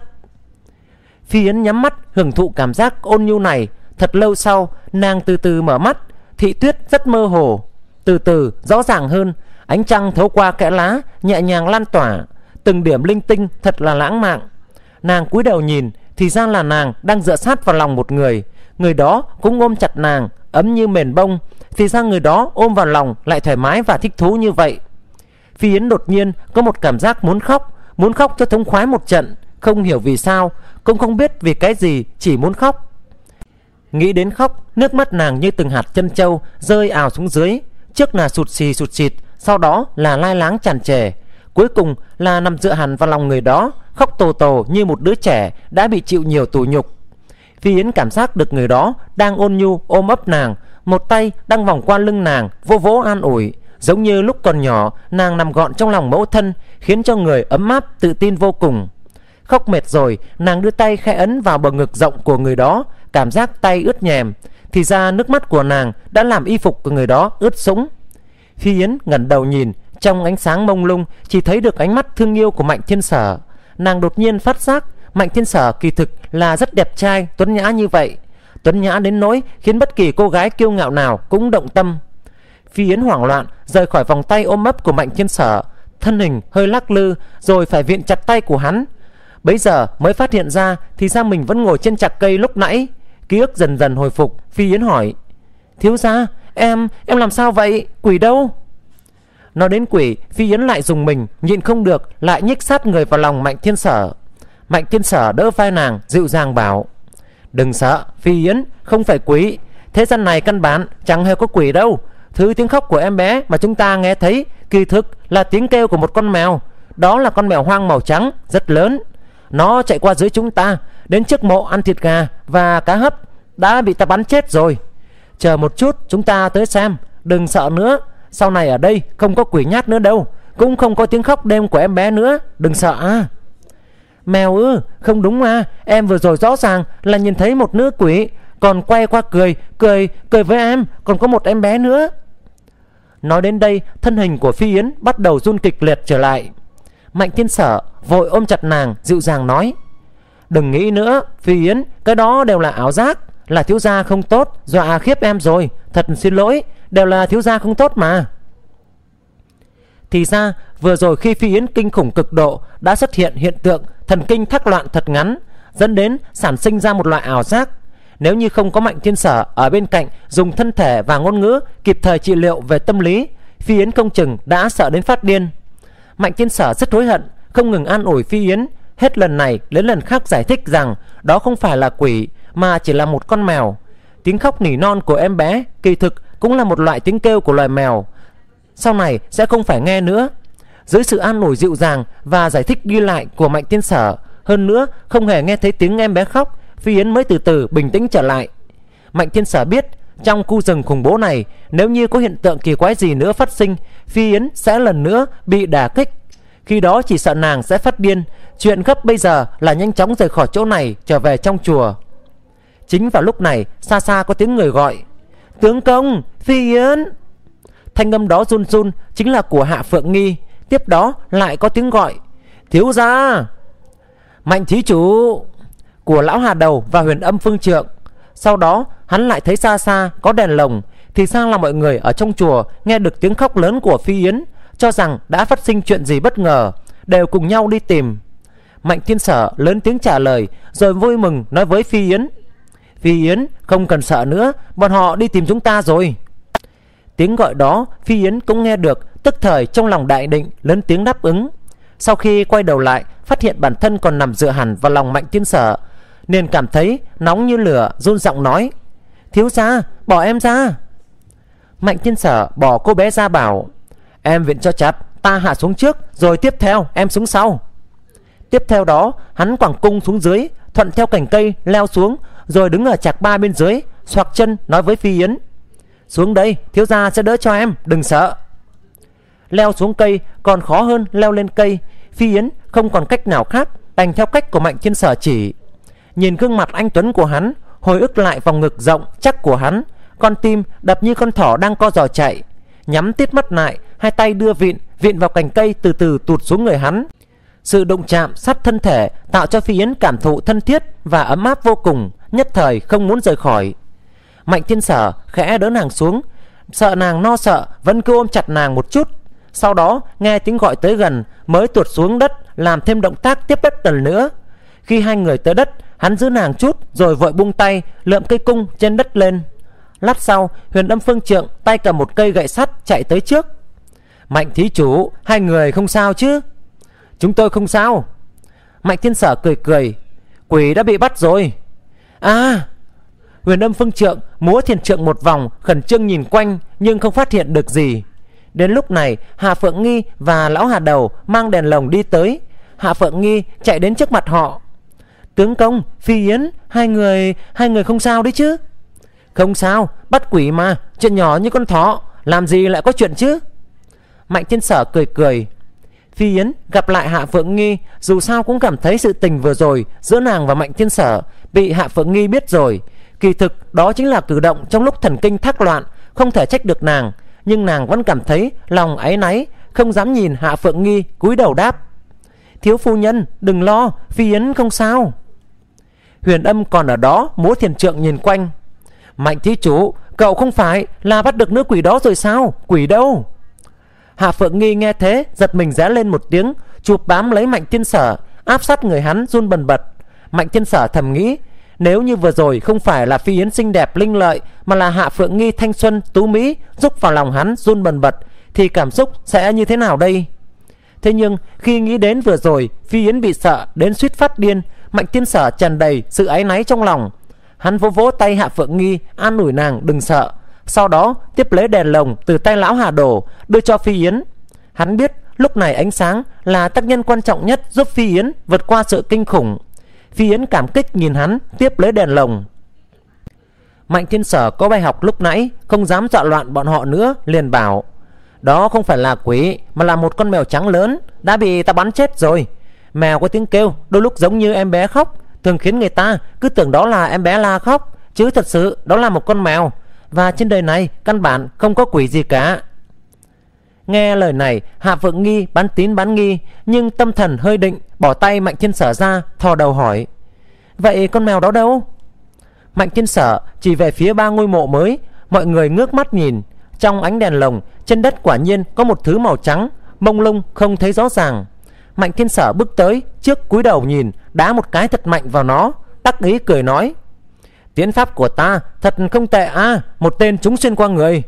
Phi Yến nhắm mắt hưởng thụ cảm giác ôn nhu này. Thật lâu sau, nàng từ từ mở mắt. Thị tuyết rất mơ hồ, từ từ rõ ràng hơn. Ánh trăng thấu qua kẽ lá, nhẹ nhàng lan tỏa, từng điểm linh tinh thật là lãng mạn. Nàng cúi đầu nhìn, thì ra là nàng đang dựa sát vào lòng một người. Người đó cũng ôm chặt nàng, ấm như mền bông. Thì ra người đó ôm vào lòng lại thoải mái và thích thú như vậy. Phi Yến đột nhiên có một cảm giác muốn khóc cho thống khoái một trận. Không hiểu vì sao, cũng không biết vì cái gì, chỉ muốn khóc. Nghĩ đến khóc, nước mắt nàng như từng hạt trân châu rơi ào xuống dưới. Trước là sụt xịt, sau đó là lai láng tràn trề, cuối cùng là nằm dựa hẳn vào lòng người đó, khóc tổ như một đứa trẻ đã bị chịu nhiều tủi nhục. Phi Yến cảm giác được người đó đang ôn nhu ôm ấp nàng, một tay đang vòng qua lưng nàng, vô vỗ an ủi, giống như lúc còn nhỏ nàng nằm gọn trong lòng mẫu thân, khiến cho người ấm áp tự tin vô cùng. Khóc mệt rồi, nàng đưa tay khẽ ấn vào bờ ngực rộng của người đó, cảm giác tay ướt nhèm. Thì ra nước mắt của nàng đã làm y phục của người đó ướt sũng. Phi Yến ngẩng đầu nhìn, trong ánh sáng mông lung chỉ thấy được ánh mắt thương yêu của Mạnh Thiên Sở. Nàng đột nhiên phát giác Mạnh Thiên Sở kỳ thực là rất đẹp trai, tuấn nhã như vậy, tuấn nhã đến nỗi khiến bất kỳ cô gái kiêu ngạo nào cũng động tâm. Phi Yến hoảng loạn rời khỏi vòng tay ôm ấp của Mạnh Thiên Sở, thân hình hơi lắc lư, rồi phải viện chặt tay của hắn. Bấy giờ mới phát hiện ra thì ra mình vẫn ngồi trên chạc cây lúc nãy. Ký ức dần dần hồi phục. Phi Yến hỏi: thiếu gia, em làm sao vậy? Quỷ đâu? Nói đến quỷ, Phi Yến lại dùng mình, nhịn không được lại nhích sát người vào lòng Mạnh Thiên Sở. Mạnh Thiên Sở đỡ vai nàng, dịu dàng bảo: đừng sợ Phi Yến, không phải quỷ. Thế gian này căn bản chẳng hề có quỷ đâu. Thứ tiếng khóc của em bé mà chúng ta nghe thấy kỳ thực là tiếng kêu của một con mèo. Đó là con mèo hoang màu trắng rất lớn. Nó chạy qua dưới chúng ta, đến trước mộ ăn thịt gà và cá hấp, đã bị ta bắn chết rồi. Chờ một chút, chúng ta tới xem. Đừng sợ nữa, sau này ở đây không có quỷ nhát nữa đâu, cũng không có tiếng khóc đêm của em bé nữa. Đừng sợ à. Mèo ư? Không đúng à, em vừa rồi rõ ràng là nhìn thấy một nữ quỷ, còn quay qua cười với em, còn có một em bé nữa. Nói đến đây, thân hình của Phi Yến bắt đầu run kịch liệt trở lại. Mạnh Thiên Sở vội ôm chặt nàng, dịu dàng nói: đừng nghĩ nữa Phi Yến, cái đó đều là ảo giác. Là thiếu gia không tốt, dọa khiếp em rồi. Thật xin lỗi, đều là thiếu gia không tốt mà. Thì ra vừa rồi khi Phi Yến kinh khủng cực độ, đã xuất hiện hiện tượng thần kinh thắc loạn thật ngắn, dẫn đến sản sinh ra một loại ảo giác. Nếu như không có Mạnh Thiên Sở ở bên cạnh dùng thân thể và ngôn ngữ kịp thời trị liệu về tâm lý, Phi Yến không chừng đã sợ đến phát điên. Mạnh Thiên Sở rất hối hận, không ngừng an ủi Phi Yến, hết lần này đến lần khác giải thích rằng đó không phải là quỷ, mà chỉ là một con mèo. Tiếng khóc nỉ non của em bé kỳ thực cũng là một loại tiếng kêu của loài mèo, sau này sẽ không phải nghe nữa. Dưới sự an ủi dịu dàng và giải thích ghi lại của Mạnh Thiên Sở, hơn nữa không hề nghe thấy tiếng em bé khóc, Phi Yến mới từ từ bình tĩnh trở lại. Mạnh Thiên Sở biết trong khu rừng khủng bố này, nếu như có hiện tượng kỳ quái gì nữa phát sinh, Phi Yến sẽ lần nữa bị đả kích. Khi đó chỉ sợ nàng sẽ phát điên. Chuyện gấp bây giờ là nhanh chóng rời khỏi chỗ này, trở về trong chùa. Chính vào lúc này, xa xa có tiếng người gọi: tướng công, Phi Yến. Thanh âm đó run run chính là của Hạ Phượng Nghi. Tiếp đó lại có tiếng gọi: thiếu gia. Mạnh thí chủ, của Lão Hà Đầu và Huyền Âm Phương Trượng. Sau đó hắn lại thấy xa xa có đèn lồng. Thì ra là mọi người ở trong chùa nghe được tiếng khóc lớn của Phi Yến, cho rằng đã phát sinh chuyện gì bất ngờ, đều cùng nhau đi tìm. Mạnh Thiên Sở lớn tiếng trả lời, rồi vui mừng nói với Phi Yến: Phi Yến, không cần sợ nữa, bọn họ đi tìm chúng ta rồi. Tiếng gọi đó Phi Yến cũng nghe được, tức thời trong lòng đại định, lớn tiếng đáp ứng. Sau khi quay đầu lại, phát hiện bản thân còn nằm dựa hẳn vào lòng Mạnh Thiên Sở, nên cảm thấy nóng như lửa, run giọng nói: thiếu gia, bỏ em ra. Mạnh Thiên Sở bỏ cô bé ra bảo: em viện cho chặt, ta hạ xuống trước rồi tiếp theo em xuống sau. Tiếp theo đó hắn quẳng cung xuống dưới, thuận theo cành cây leo xuống, rồi đứng ở chạc ba bên dưới, xoạc chân nói với Phi Yến: xuống đây, thiếu gia sẽ đỡ cho em, đừng sợ. Leo xuống cây còn khó hơn leo lên cây. Phi Yến không còn cách nào khác, đành theo cách của Mạnh Thiên Sở chỉ. Nhìn gương mặt anh tuấn của hắn, hồi ức lại vòng ngực rộng chắc của hắn, con tim đập như con thỏ đang co giò chạy. Nhắm tít mắt lại, hai tay đưa vịn vào cành cây, từ từ tụt xuống người hắn. Sự đụng chạm sát thân thể tạo cho Phi Yến cảm thụ thân thiết và ấm áp vô cùng, nhất thời không muốn rời khỏi. Mạnh Thiên Sở khẽ đỡ nàng xuống, sợ nàng no sợ vẫn cứ ôm chặt nàng một chút. Sau đó nghe tiếng gọi tới gần, mới tuột xuống đất làm thêm động tác tiếp đất lần nữa. Khi hai người tới đất, hắn giữ nàng chút rồi vội buông tay, lượm cây cung trên đất lên. Lát sau, Huyền Âm Phương Trượng tay cầm một cây gậy sắt chạy tới trước. Mạnh thí chủ, hai người không sao chứ? Chúng tôi không sao. Mạnh Thiên Sở cười cười: quỷ đã bị bắt rồi. À! Huyền Âm Phương Trượng múa thiền trượng một vòng, khẩn trương nhìn quanh nhưng không phát hiện được gì. Đến lúc này, Hạ Phượng Nghi và lão Hà Đầu mang đèn lồng đi tới. Hạ Phượng Nghi chạy đến trước mặt họ: tướng công, Phi Yến, hai người không sao đấy chứ? Không sao, bắt quỷ mà, chuyện nhỏ như con thỏ, làm gì lại có chuyện chứ? Mạnh Thiên Sở cười cười. Phi Yến gặp lại Hạ Phượng Nghi, dù sao cũng cảm thấy sự tình vừa rồi giữa nàng và Mạnh Thiên Sở bị Hạ Phượng Nghi biết rồi. Kỳ thực đó chính là cử động trong lúc thần kinh thác loạn, không thể trách được nàng. Nhưng nàng vẫn cảm thấy lòng áy náy, không dám nhìn Hạ Phượng Nghi, cúi đầu đáp: thiếu phu nhân đừng lo, Phi Yến không sao. Huyền Âm còn ở đó múa thiền trượng nhìn quanh: Mạnh thí chủ, cậu không phải là bắt được nữ quỷ đó rồi sao? Quỷ đâu? Hạ Phượng Nghi nghe thế giật mình rẽ lên một tiếng, chụp bám lấy Mạnh Thiên Sở, áp sát người hắn run bần bật. Mạnh Thiên Sở thầm nghĩ: nếu như vừa rồi không phải là Phi Yến xinh đẹp linh lợi, mà là Hạ Phượng Nghi thanh xuân tú mỹ giúp vào lòng hắn run bần bật, thì cảm xúc sẽ như thế nào đây? Thế nhưng khi nghĩ đến vừa rồi Phi Yến bị sợ đến suýt phát điên, Mạnh Thiên Sở tràn đầy sự áy náy trong lòng. Hắn vỗ vỗ tay Hạ Phượng Nghi, an ủi nàng đừng sợ. Sau đó tiếp lấy đèn lồng từ tay lão Hà Đồ đưa cho Phi Yến. Hắn biết lúc này ánh sáng là tác nhân quan trọng nhất giúp Phi Yến vượt qua sự kinh khủng. Phi Yến cảm kích nhìn hắn tiếp lấy đèn lồng. Mạnh Thiên Sở có bài học lúc nãy, không dám dọa loạn bọn họ nữa, liền bảo: đó không phải là quỷ, mà là một con mèo trắng lớn, đã bị ta bắn chết rồi. Mèo có tiếng kêu đôi lúc giống như em bé khóc, thường khiến người ta cứ tưởng đó là em bé La khóc, chứ thật sự đó là một con mèo. Và trên đời này căn bản không có quỷ gì cả. Nghe lời này, Hạ Phượng Nghi bán tín bán nghi, nhưng tâm thần hơi định, bỏ tay Mạnh Thiên Sở ra, thò đầu hỏi: vậy con mèo đó đâu? Mạnh Thiên Sở chỉ về phía ba ngôi mộ mới. Mọi người ngước mắt nhìn. Trong ánh đèn lồng, trên đất quả nhiên có một thứ màu trắng, mông lung không thấy rõ ràng. Mạnh Thiên Sở bước tới trước, cúi đầu nhìn, đá một cái thật mạnh vào nó, đắc ý cười nói: tiến pháp của ta thật không tệ à, một tên trúng xuyên qua người.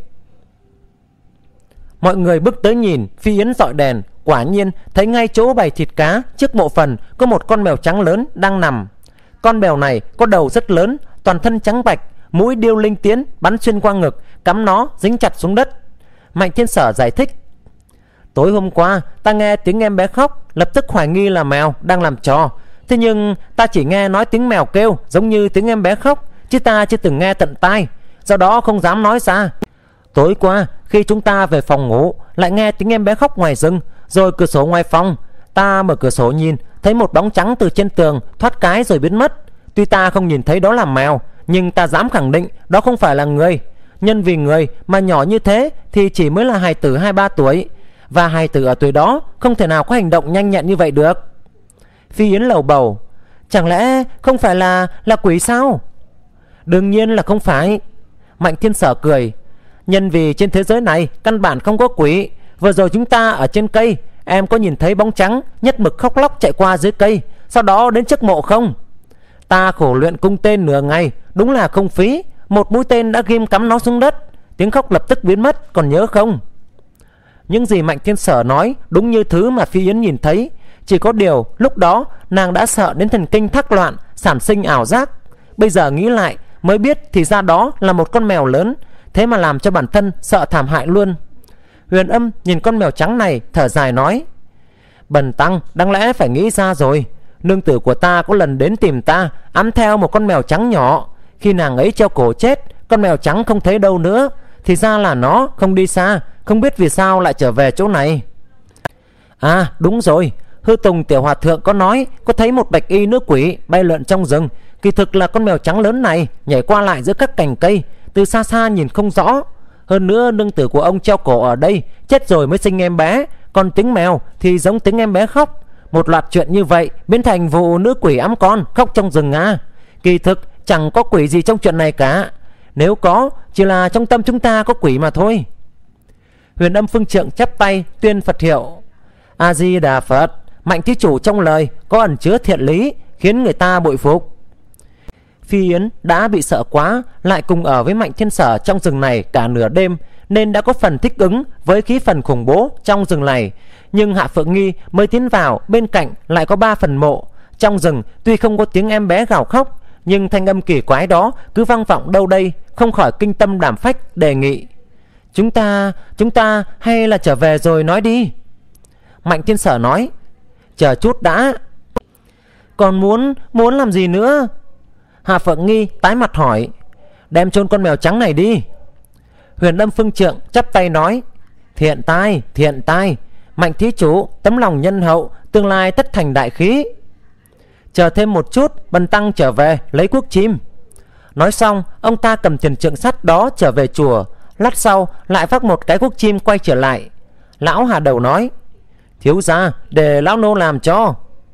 Mọi người bước tới nhìn, Phi Yến dọi đèn, quả nhiên thấy ngay chỗ bày thịt cá trước mộ phần có một con mèo trắng lớn đang nằm. Con mèo này có đầu rất lớn, toàn thân trắng bạch, mũi điêu linh tiến bắn xuyên qua ngực, cắm nó dính chặt xuống đất. Mạnh Thiên Sở giải thích: tối hôm qua ta nghe tiếng em bé khóc, lập tức hoài nghi là mèo đang làm trò. Thế nhưng ta chỉ nghe nói tiếng mèo kêu giống như tiếng em bé khóc, chứ ta chưa từng nghe tận tai, do đó không dám nói ra. Tối qua khi chúng ta về phòng ngủ, lại nghe tiếng em bé khóc ngoài rừng. Rồi cửa sổ ngoài phòng, ta mở cửa sổ nhìn, thấy một bóng trắng từ trên tường thoát cái rồi biến mất. Tuy ta không nhìn thấy đó là mèo, nhưng ta dám khẳng định đó không phải là người. Nhân vì người mà nhỏ như thế thì chỉ mới là hài tử 2-3 tuổi, và hài tử ở tuổi đó không thể nào có hành động nhanh nhẹn như vậy được. Phi Yến lầu bầu: chẳng lẽ không phải là quỷ sao? Đương nhiên là không phải. Mạnh Thiên Sở cười: nhân vì trên thế giới này căn bản không có quỷ. Vừa rồi chúng ta ở trên cây, em có nhìn thấy bóng trắng nhất mực khóc lóc chạy qua dưới cây, sau đó đến trước mộ không? Ta khổ luyện cung tên nửa ngày, đúng là không phí. Một mũi tên đã ghim cắm nó xuống đất, tiếng khóc lập tức biến mất, còn nhớ không? Những gì Mạnh Thiên Sở nói đúng như thứ mà Phi Yến nhìn thấy. Chỉ có điều lúc đó nàng đã sợ đến thần kinh thác loạn, sản sinh ảo giác. Bây giờ nghĩ lại mới biết thì ra đó là một con mèo lớn, thế mà làm cho bản thân sợ thảm hại luôn. Huyền Âm nhìn con mèo trắng này thở dài nói: Bần tăng đáng lẽ phải nghĩ ra rồi. Nương tử của ta có lần đến tìm ta, ẵm theo một con mèo trắng nhỏ. Khi nàng ấy treo cổ chết, con mèo trắng không thấy đâu nữa. Thì ra là nó không đi xa, không biết vì sao lại trở về chỗ này. À đúng rồi, Hư Tùng tiểu hòa thượng có nói có thấy một bạch y nữ quỷ bay lượn trong rừng. Kỳ thực là con mèo trắng lớn này nhảy qua lại giữa các cành cây, từ xa xa nhìn không rõ. Hơn nữa nương tử của ông treo cổ ở đây, chết rồi mới sinh em bé. Còn tiếng mèo thì giống tiếng em bé khóc. Một loạt chuyện như vậy biến thành vụ nữ quỷ ẵm con khóc trong rừng à. Kỳ thực chẳng có quỷ gì trong chuyện này cả. Nếu có, chỉ là trong tâm chúng ta có quỷ mà thôi. Huyền Âm Phương Trượng chắp tay tuyên Phật hiệu: A Di Đà Phật. Mạnh thí chủ trong lời có ẩn chứa thiện lý, khiến người ta bội phục. Phi Yến đã bị sợ quá, lại cùng ở với Mạnh Thiên Sở trong rừng này cả nửa đêm, nên đã có phần thích ứng với khí phần khủng bố trong rừng này. Nhưng Hạ Phượng Nghi mới tiến vào, bên cạnh lại có 3 phần mộ. Trong rừng tuy không có tiếng em bé gào khóc, nhưng thanh âm kỳ quái đó cứ vang vọng đâu đây, không khỏi kinh tâm đảm phách, đề nghị: Chúng ta hay là trở về rồi nói đi. Mạnh Thiên Sở nói: Chờ chút đã. Còn muốn làm gì nữa? Hạ Phượng Nghi tái mặt hỏi: Đem chôn con mèo trắng này đi. Huyền Âm Phương Trượng chắp tay nói: Thiện tai. Mạnh thí chủ tấm lòng nhân hậu, tương lai tất thành đại khí. Chờ thêm một chút, bần tăng trở về lấy cuốc chim. Nói xong, ông ta cầm tiền trượng sắt đó trở về chùa. Lát sau lại vác một cái cuốc chim quay trở lại. Lão Hà Đầu nói: Thiếu gia, để lão nô làm cho.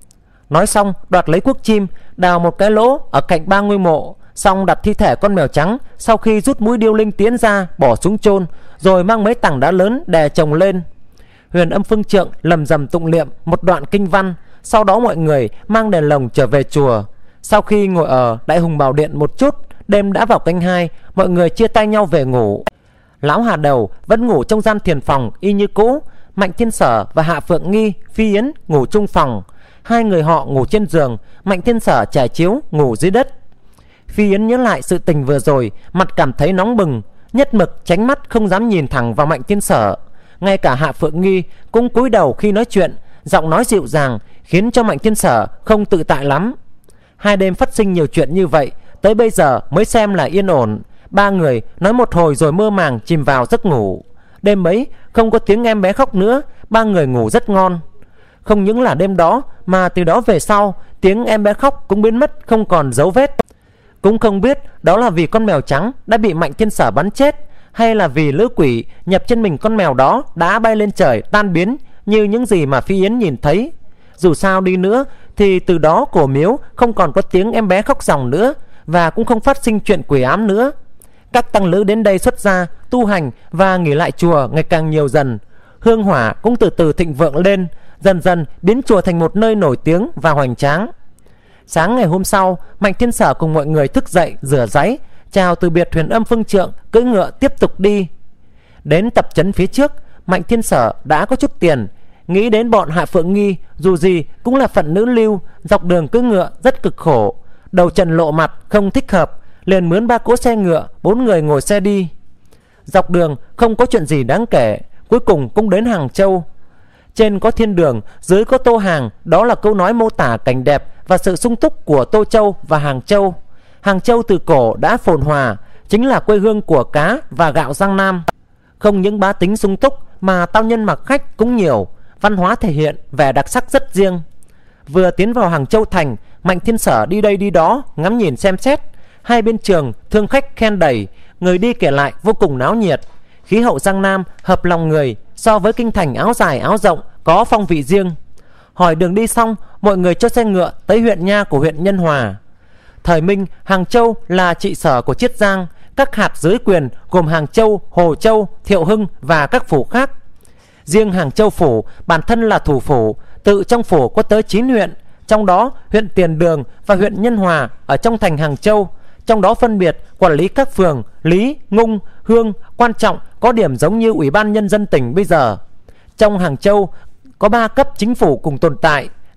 Nói xong đoạt lấy cuốc chim, đào một cái lỗ ở cạnh 3 ngôi mộ, xong đặt thi thể con mèo trắng, sau khi rút mũi điêu linh tiến ra bỏ xuống chôn, rồi mang mấy tảng đá lớn đè chồng lên. Huyền Âm Phương Trượng lầm rầm tụng niệm một đoạn kinh văn. Sau đó mọi người mang đèn lồng trở về chùa. Sau khi ngồi ở Đại Hùng Bảo Điện một chút, đêm đã vào canh 2, mọi người chia tay nhau về ngủ. Lão Hà Đầu vẫn ngủ trong gian thiền phòng y như cũ. Mạnh Thiên Sở và Hạ Phượng Nghi, Phi Yến ngủ chung phòng. Hai người họ ngủ trên giường, Mạnh Thiên Sở trải chiếu ngủ dưới đất. Phi Yến nhớ lại sự tình vừa rồi, mặt cảm thấy nóng bừng, nhất mực tránh mắt không dám nhìn thẳng vào Mạnh Thiên Sở. Ngay cả Hạ Phượng Nghi cũng cúi đầu khi nói chuyện, giọng nói dịu dàng khiến cho Mạnh Thiên Sở không tự tại lắm. Hai đêm phát sinh nhiều chuyện như vậy, tới bây giờ mới xem là yên ổn. Ba người nói một hồi rồi mơ màng chìm vào giấc ngủ. Đêm ấy không có tiếng em bé khóc nữa, ba người ngủ rất ngon. Không những là đêm đó mà từ đó về sau, tiếng em bé khóc cũng biến mất không còn dấu vết. Cũng không biết đó là vì con mèo trắng đã bị Mạnh Thiên Sở bắn chết, hay là vì lữ quỷ nhập trên mình con mèo đó đã bay lên trời tan biến như những gì mà Phi Yến nhìn thấy. Dù sao đi nữa thì từ đó cổ miếu không còn có tiếng em bé khóc ròng nữa, và cũng không phát sinh chuyện quỷ ám nữa. Các tăng lữ đến đây xuất gia tu hành và nghỉ lại chùa ngày càng nhiều dần. Hương hỏa cũng từ từ thịnh vượng lên, dần dần biến chùa thành một nơi nổi tiếng và hoành tráng. Sáng ngày hôm sau, Mạnh Thiên Sở cùng mọi người thức dậy rửa ráy, chào từ biệt Huyền Âm Phương Trượng, cưỡi ngựa tiếp tục đi. Đến tập trấn phía trước, Mạnh Thiên Sở đã có chút tiền, nghĩ đến bọn Hạ Phượng Nghi dù gì cũng là phận nữ lưu, dọc đường cưỡi ngựa rất cực khổ, đầu trần lộ mặt không thích hợp, liền mướn 3 cỗ xe ngựa, 4 người ngồi xe đi. Dọc đường không có chuyện gì đáng kể, cuối cùng cũng đến Hàng Châu. Trên có thiên đường, dưới có Tô Hàng, đó là câu nói mô tả cảnh đẹp và sự sung túc của Tô Châu và Hàng Châu. Hàng Châu từ cổ đã phồn hòa, chính là quê hương của cá và gạo Giang Nam. Không những bá tính sung túc mà tao nhân mặc khách cũng nhiều, văn hóa thể hiện vẻ đặc sắc rất riêng. Vừa tiến vào Hàng Châu thành, Mạnh Thiên Sở đi đây đi đó ngắm nhìn xem xét. Hai bên trường thương khách khen đầy, người đi kể lại vô cùng náo nhiệt. Khí hậu Giang Nam hợp lòng người, so với kinh thành áo dài áo rộng có phong vị riêng. Hỏi đường đi xong, mọi người cho xe ngựa tới huyện nha của huyện Nhân Hòa. Thời Minh, Hàng Châu là trị sở của Chiết Giang. Các hạt dưới quyền gồm Hàng Châu, Hồ Châu, Thiệu Hưng và các phủ khác. Riêng Hàng Châu phủ bản thân là thủ phủ, tự trong phủ có tới 9 huyện, trong đó huyện Tiền Đường và huyện Nhân Hòa ở trong thành Hàng Châu. Trong đó phân biệt quản lý các phường Lý, Ngung, Hương, quan trọng có điểm giống như Ủy ban Nhân dân tỉnh bây giờ. Trong Hàng Châu có 3 cấp chính phủ cùng tồn tại.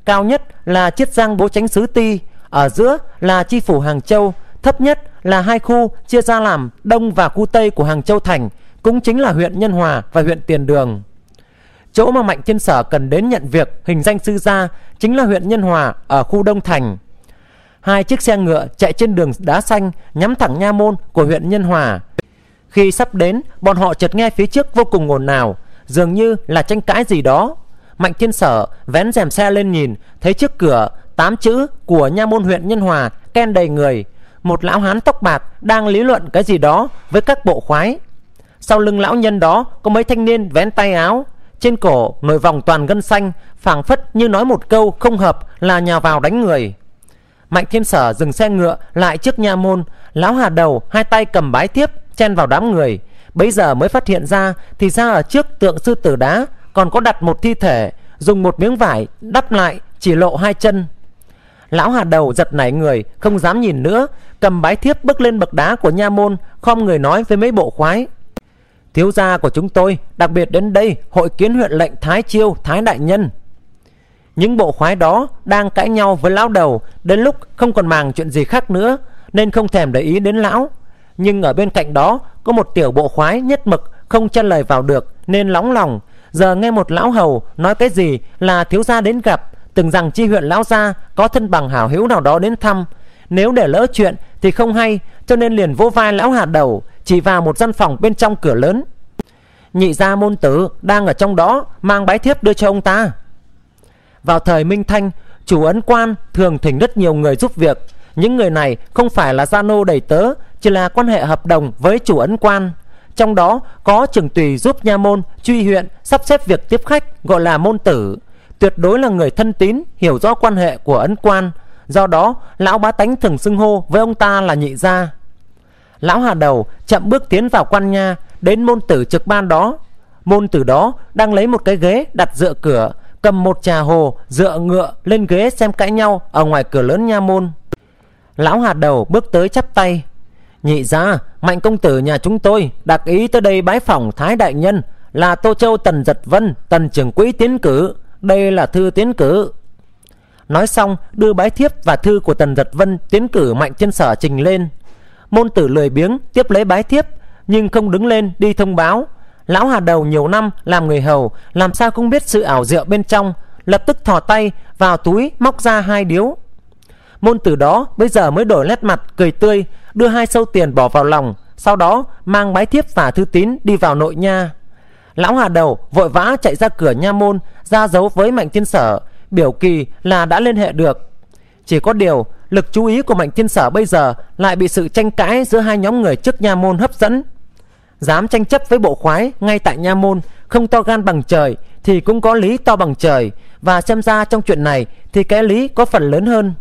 cao nhất là Chiết Giang Bố Chánh Sứ Ti, ở giữa là Chi Phủ Hàng Châu, thấp nhất là hai khu chia ra làm Đông và khu Tây của Hàng Châu thành, cũng chính là huyện Nhân Hòa và huyện Tiền Đường. Chỗ mà Mạnh Thiên Sở cần đến nhận việc hình danh sư gia chính là huyện Nhân Hòa ở khu Đông thành. Hai chiếc xe ngựa chạy trên đường đá xanh nhắm thẳng nha môn của huyện Nhân Hòa. Khi sắp đến, bọn họ chợt nghe phía trước vô cùng ồn ào, dường như là tranh cãi gì đó. Mạnh Thiên Sở vén rèm xe lên nhìn, thấy trước cửa 8 chữ của nha môn huyện Nhân Hòa ken đầy người. Một lão hán tóc bạc đang lý luận cái gì đó với các bộ khoái. Sau lưng lão nhân đó có mấy thanh niên vén tay áo, trên cổ nổi vòng toàn gân xanh, phảng phất như nói một câu không hợp là nhào vào đánh người. Mạnh Thiên Sở dừng xe ngựa lại trước nha môn. Lão Hà Đầu hai tay cầm bái thiếp chen vào đám người. Bấy giờ mới phát hiện ra, thì ra ở trước tượng sư tử đá còn có đặt một thi thể, dùng một miếng vải đắp lại, chỉ lộ hai chân. Lão Hà Đầu giật nảy người, không dám nhìn nữa, cầm bái thiếp bước lên bậc đá của nha môn, khom người nói với mấy bộ khoái: thiếu gia của chúng tôi đặc biệt đến đây hội kiến huyện lệnh Thái Chiêu Thái đại nhân. Những bộ khoái đó đang cãi nhau với lão Đầu, đến lúc không còn màng chuyện gì khác nữa nên không thèm để ý đến lão. Nhưng ở bên cạnh đó có một tiểu bộ khoái nhất mực không chen lời vào được nên nóng lòng. Giờ nghe một lão hầu nói cái gì là thiếu gia đến gặp, tưởng rằng chi huyện lão gia có thân bằng hảo hữu nào đó đến thăm, nếu để lỡ chuyện thì không hay, cho nên liền vỗ vai lão Hà Đầu, chỉ vào một gian phòng bên trong cửa lớn: nhị gia môn tử đang ở trong đó, mang bái thiếp đưa cho ông ta. Vào thời Minh Thanh, chủ ấn quan thường thỉnh rất nhiều người giúp việc. Những người này không phải là gia nô đầy tớ, chỉ là quan hệ hợp đồng với chủ ấn quan. Trong đó có trưởng tùy giúp nha môn truy huyện sắp xếp việc tiếp khách, gọi là môn tử, tuyệt đối là người thân tín, hiểu rõ quan hệ của ấn quan. Do đó lão bá tánh thường xưng hô với ông ta là nhị gia. Lão Hà Đầu chậm bước tiến vào quan nha, đến môn tử trực ban đó. Môn tử đó đang lấy một cái ghế đặt dựa cửa, cầm một trà hồ dựa ngựa lên ghế xem cãi nhau ở ngoài cửa lớn nha môn. Lão Hà Đầu bước tới chắp tay: nhị gia, Mạnh công tử nhà chúng tôi đặc ý tới đây bái phỏng Thái đại nhân, là Tô Châu Tần Giật Vân, Tần trưởng quỹ tiến cử. Đây là thư tiến cử. Nói xong đưa bái thiếp và thư của Tần Giật Vân tiến cử Mạnh Thiên Sở trình lên. Môn tử lười biếng tiếp lấy bái thiếp, nhưng không đứng lên đi thông báo. Lão Hà Đầu nhiều năm làm người hầu, làm sao không biết sự ảo diệu bên trong, lập tức thò tay vào túi móc ra 2 điếu. Môn tử đó bây giờ mới đổi nét mặt cười tươi, đưa 2 sâu tiền bỏ vào lòng, sau đó mang bái thiếp và thư tín đi vào nội nha. Lão Hà Đầu vội vã chạy ra cửa nha môn, ra dấu với Mạnh Thiên Sở, biểu kỳ là đã liên hệ được. Chỉ có điều lực chú ý của Mạnh Thiên Sở bây giờ lại bị sự tranh cãi giữa hai nhóm người trước nha môn hấp dẫn. Dám tranh chấp với bộ khoái ngay tại nha môn, không to gan bằng trời thì cũng có lý to bằng trời, và xem ra trong chuyện này thì cái lý có phần lớn hơn.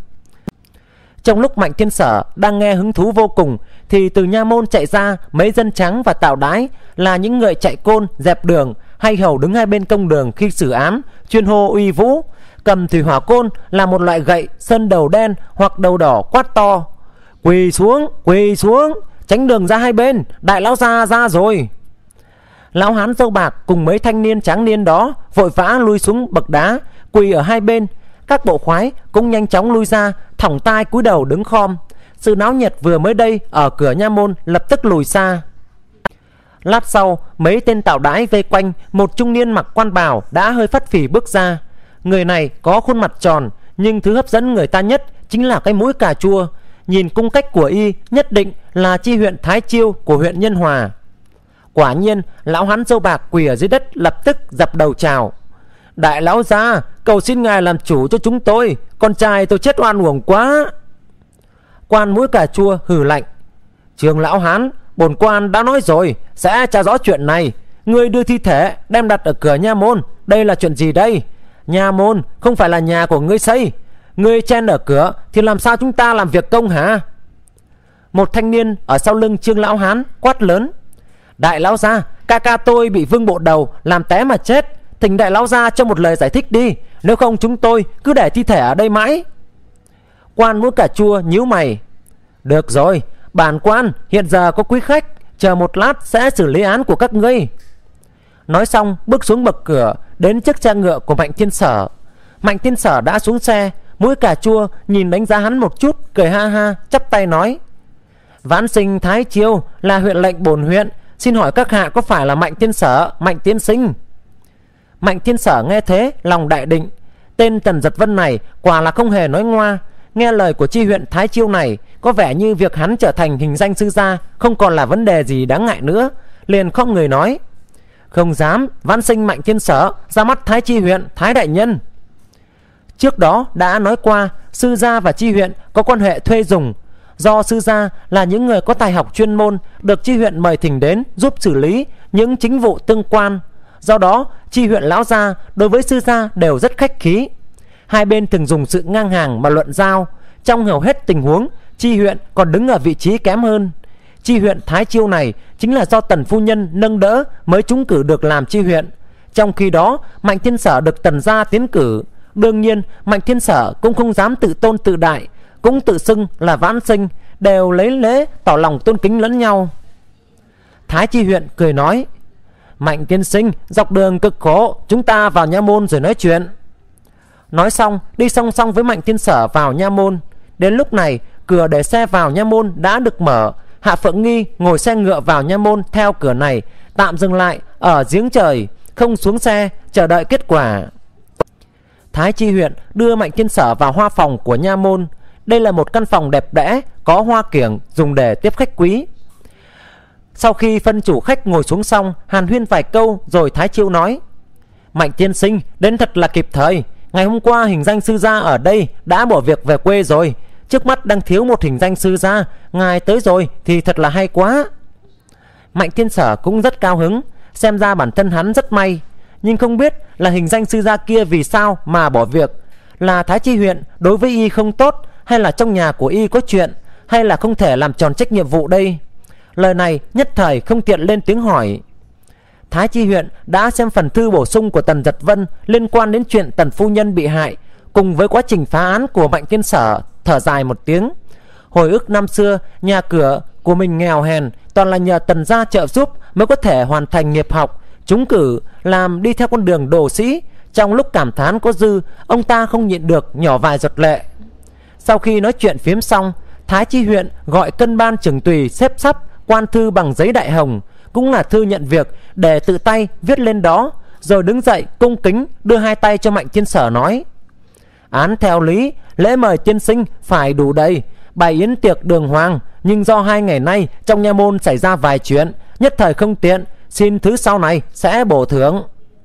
Trong lúc Mạnh Thiên Sở đang nghe hứng thú vô cùng, thì từ nha môn chạy ra mấy dân trắng và tạo đái, là những người chạy côn dẹp đường hay hầu đứng hai bên công đường khi xử án, chuyên hô uy vũ. Cầm thủy hỏa côn là một loại gậy sơn đầu đen hoặc đầu đỏ, quát to: quỳ xuống, tránh đường ra hai bên, đại lão gia ra rồi. Lão hán dâu bạc cùng mấy thanh niên tráng niên đó vội vã lui xuống bậc đá, quỳ ở hai bên. Các bộ khoái cũng nhanh chóng lui ra, thõng tai cúi đầu đứng khom. Sự náo nhiệt vừa mới đây ở cửa nha môn lập tức lùi xa. Lát sau, mấy tên tạo đái vây quanh một trung niên mặc quan bào đã hơi phất phì bước ra. Người này có khuôn mặt tròn, nhưng thứ hấp dẫn người ta nhất chính là cái mũi cà chua. Nhìn cung cách của y nhất định là chi huyện Thái Chiêu của huyện Nhân Hòa. Quả nhiên lão hán dâu bạc quỳ ở dưới đất lập tức dập đầu chào: đại lão gia, cầu xin ngài làm chủ cho chúng tôi, con trai tôi chết oan uổng quá. Quan mũi cà chua hừ lạnh: Trường lão hán, bổn quan đã nói rồi sẽ tra rõ chuyện này. Ngươi đưa thi thể đem đặt ở cửa nha môn, đây là chuyện gì đây? Nha môn không phải là nhà của ngươi xây, ngươi chen ở cửa thì làm sao chúng ta làm việc công hả? Một thanh niên ở sau lưng Trương lão hán quát lớn: đại lão gia, ca ca tôi bị vương bộ đầu làm té mà chết, thỉnh đại lão gia cho một lời giải thích đi, nếu không chúng tôi cứ để thi thể ở đây mãi. Quan mũi cà chua nhíu mày: được rồi, bản quan hiện giờ có quý khách, chờ một lát sẽ xử lý án của các ngươi. Nói xong bước xuống bậc cửa, đến chiếc xe ngựa của Mạnh Thiên Sở. Mạnh Thiên Sở đã xuống xe, mũi cà chua nhìn đánh giá hắn một chút, cười ha ha, chắp tay nói: Vãn sinh Thái Chiêu là huyện lệnh bổn huyện, xin hỏi các hạ có phải là Mạnh Thiên Sở, Mạnh tiên sinh? Mạnh Thiên Sở nghe thế lòng đại định, tên Tần Giật Vân này quả là không hề nói ngoa. Nghe lời của chi huyện Thái Chiêu này, có vẻ như việc hắn trở thành hình danh sư gia không còn là vấn đề gì đáng ngại nữa, liền không người nói: Không dám, vãn sinh Mạnh Thiên Sở ra mắt Thái Chi huyện Thái đại nhân. Trước đó đã nói qua, sư gia và chi huyện có quan hệ thuê dùng. Do sư gia là những người có tài học chuyên môn, được chi huyện mời thỉnh đến giúp xử lý những chính vụ tương quan. Do đó chi huyện lão gia đối với sư gia đều rất khách khí. Hai bên thường dùng sự ngang hàng mà luận giao. Trong hầu hết tình huống, chi huyện còn đứng ở vị trí kém hơn. Chi huyện Thái Chiêu này chính là do Tần phu nhân nâng đỡ mới trúng cử được làm chi huyện. Trong khi đó Mạnh Thiên Sở được Tần gia tiến cử. Đương nhiên Mạnh Thiên Sở cũng không dám tự tôn tự đại, cũng tự xưng là vãn sinh, đều lấy lễ tỏ lòng tôn kính lẫn nhau. Thái Chi huyện cười nói: Mạnh tiên sinh, dọc đường cực khổ, chúng ta vào nha môn rồi nói chuyện. Nói xong đi song song với Mạnh Thiên Sở vào nha môn. Đến lúc này cửa để xe vào nha môn đã được mở. Hạ Phượng Nghi ngồi xe ngựa vào nha môn theo cửa này, tạm dừng lại ở giếng trời, không xuống xe chờ đợi kết quả. Thái Chi huyện đưa Mạnh Thiên Sở vào hoa phòng của nha môn. Đây là một căn phòng đẹp đẽ, có hoa kiểng dùng để tiếp khách quý. Sau khi phân chủ khách ngồi xuống xong, hàn huyên vài câu rồi Thái Chiêu nói: Mạnh tiên sinh đến thật là kịp thời. Ngày hôm qua hình danh sư gia ở đây đã bỏ việc về quê rồi. Trước mắt đang thiếu một hình danh sư gia, ngài tới rồi thì thật là hay quá. Mạnh Thiên Sở cũng rất cao hứng, xem ra bản thân hắn rất may. Nhưng không biết là hình danh sư gia kia vì sao mà bỏ việc. Là Thái Chi huyện đối với y không tốt, hay là trong nhà của y có chuyện, hay là không thể làm tròn trách nhiệm vụ đây? Lời này nhất thời không tiện lên tiếng hỏi. Thái Chi huyện đã xem phần thư bổ sung của Tần Giật Vân liên quan đến chuyện Tần phu nhân bị hại, cùng với quá trình phá án của Mạnh Thiên Sở, thở dài một tiếng. Hồi ức năm xưa, nhà cửa của mình nghèo hèn, toàn là nhờ Tần gia trợ giúp mới có thể hoàn thành nghiệp học, trúng cử làm đi theo con đường đồ sĩ. Trong lúc cảm thán có dư, ông ta không nhịn được nhỏ vài giọt lệ. Sau khi nói chuyện phiếm xong, Thái Chi huyện gọi cân ban trưởng tùy xếp sắp quan thư bằng giấy đại hồng, cũng là thư nhận việc, để tự tay viết lên đó, rồi đứng dậy cung kính đưa hai tay cho Mạnh Thiên Sở nói: Án theo lý, lễ mời tiên sinh phải đủ đầy, bày yến tiệc đường hoàng, nhưng do 2 ngày nay trong nha môn xảy ra vài chuyện, nhất thời không tiện, xin thứ sau này sẽ bổ thưởng.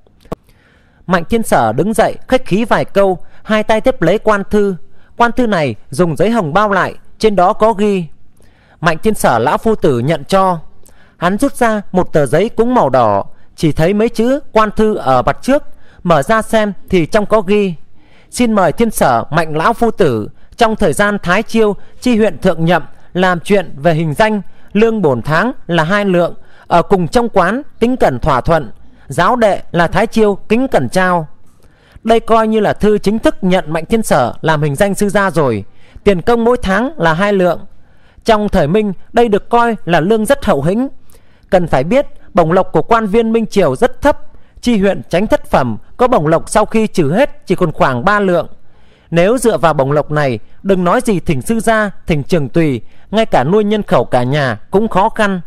Mạnh Thiên Sở đứng dậy khách khí vài câu, hai tay tiếp lấy quan thư. Quan thư này dùng giấy hồng bao lại, trên đó có ghi: Mạnh Thiên Sở lão phu tử nhận cho. Hắn rút ra một tờ giấy cũng màu đỏ, chỉ thấy mấy chữ quan thư ở mặt trước, mở ra xem thì trong có ghi: Xin mời Thiên Sở Mạnh lão phu tử trong thời gian Thái Chiêu chi huyện thượng nhậm làm chuyện về hình danh, lương bổn tháng là 2 lượng, ở cùng trong quán kính cẩn thỏa thuận, giáo đệ là Thái Chiêu kính cẩn trao. Đây coi như là thư chính thức nhận Mạnh Thiên Sở làm hình danh sư gia rồi. Tiền công mỗi tháng là 2 lượng. Trong thời Minh, đây được coi là lương rất hậu hĩnh. Cần phải biết bổng lộc của quan viên Minh Triều rất thấp. Chi huyện Chánh Thất Phẩm có bổng lộc sau khi trừ hết chỉ còn khoảng 3 lượng. Nếu dựa vào bổng lộc này, đừng nói gì thỉnh sư gia, thỉnh trưởng tùy, ngay cả nuôi nhân khẩu cả nhà cũng khó khăn.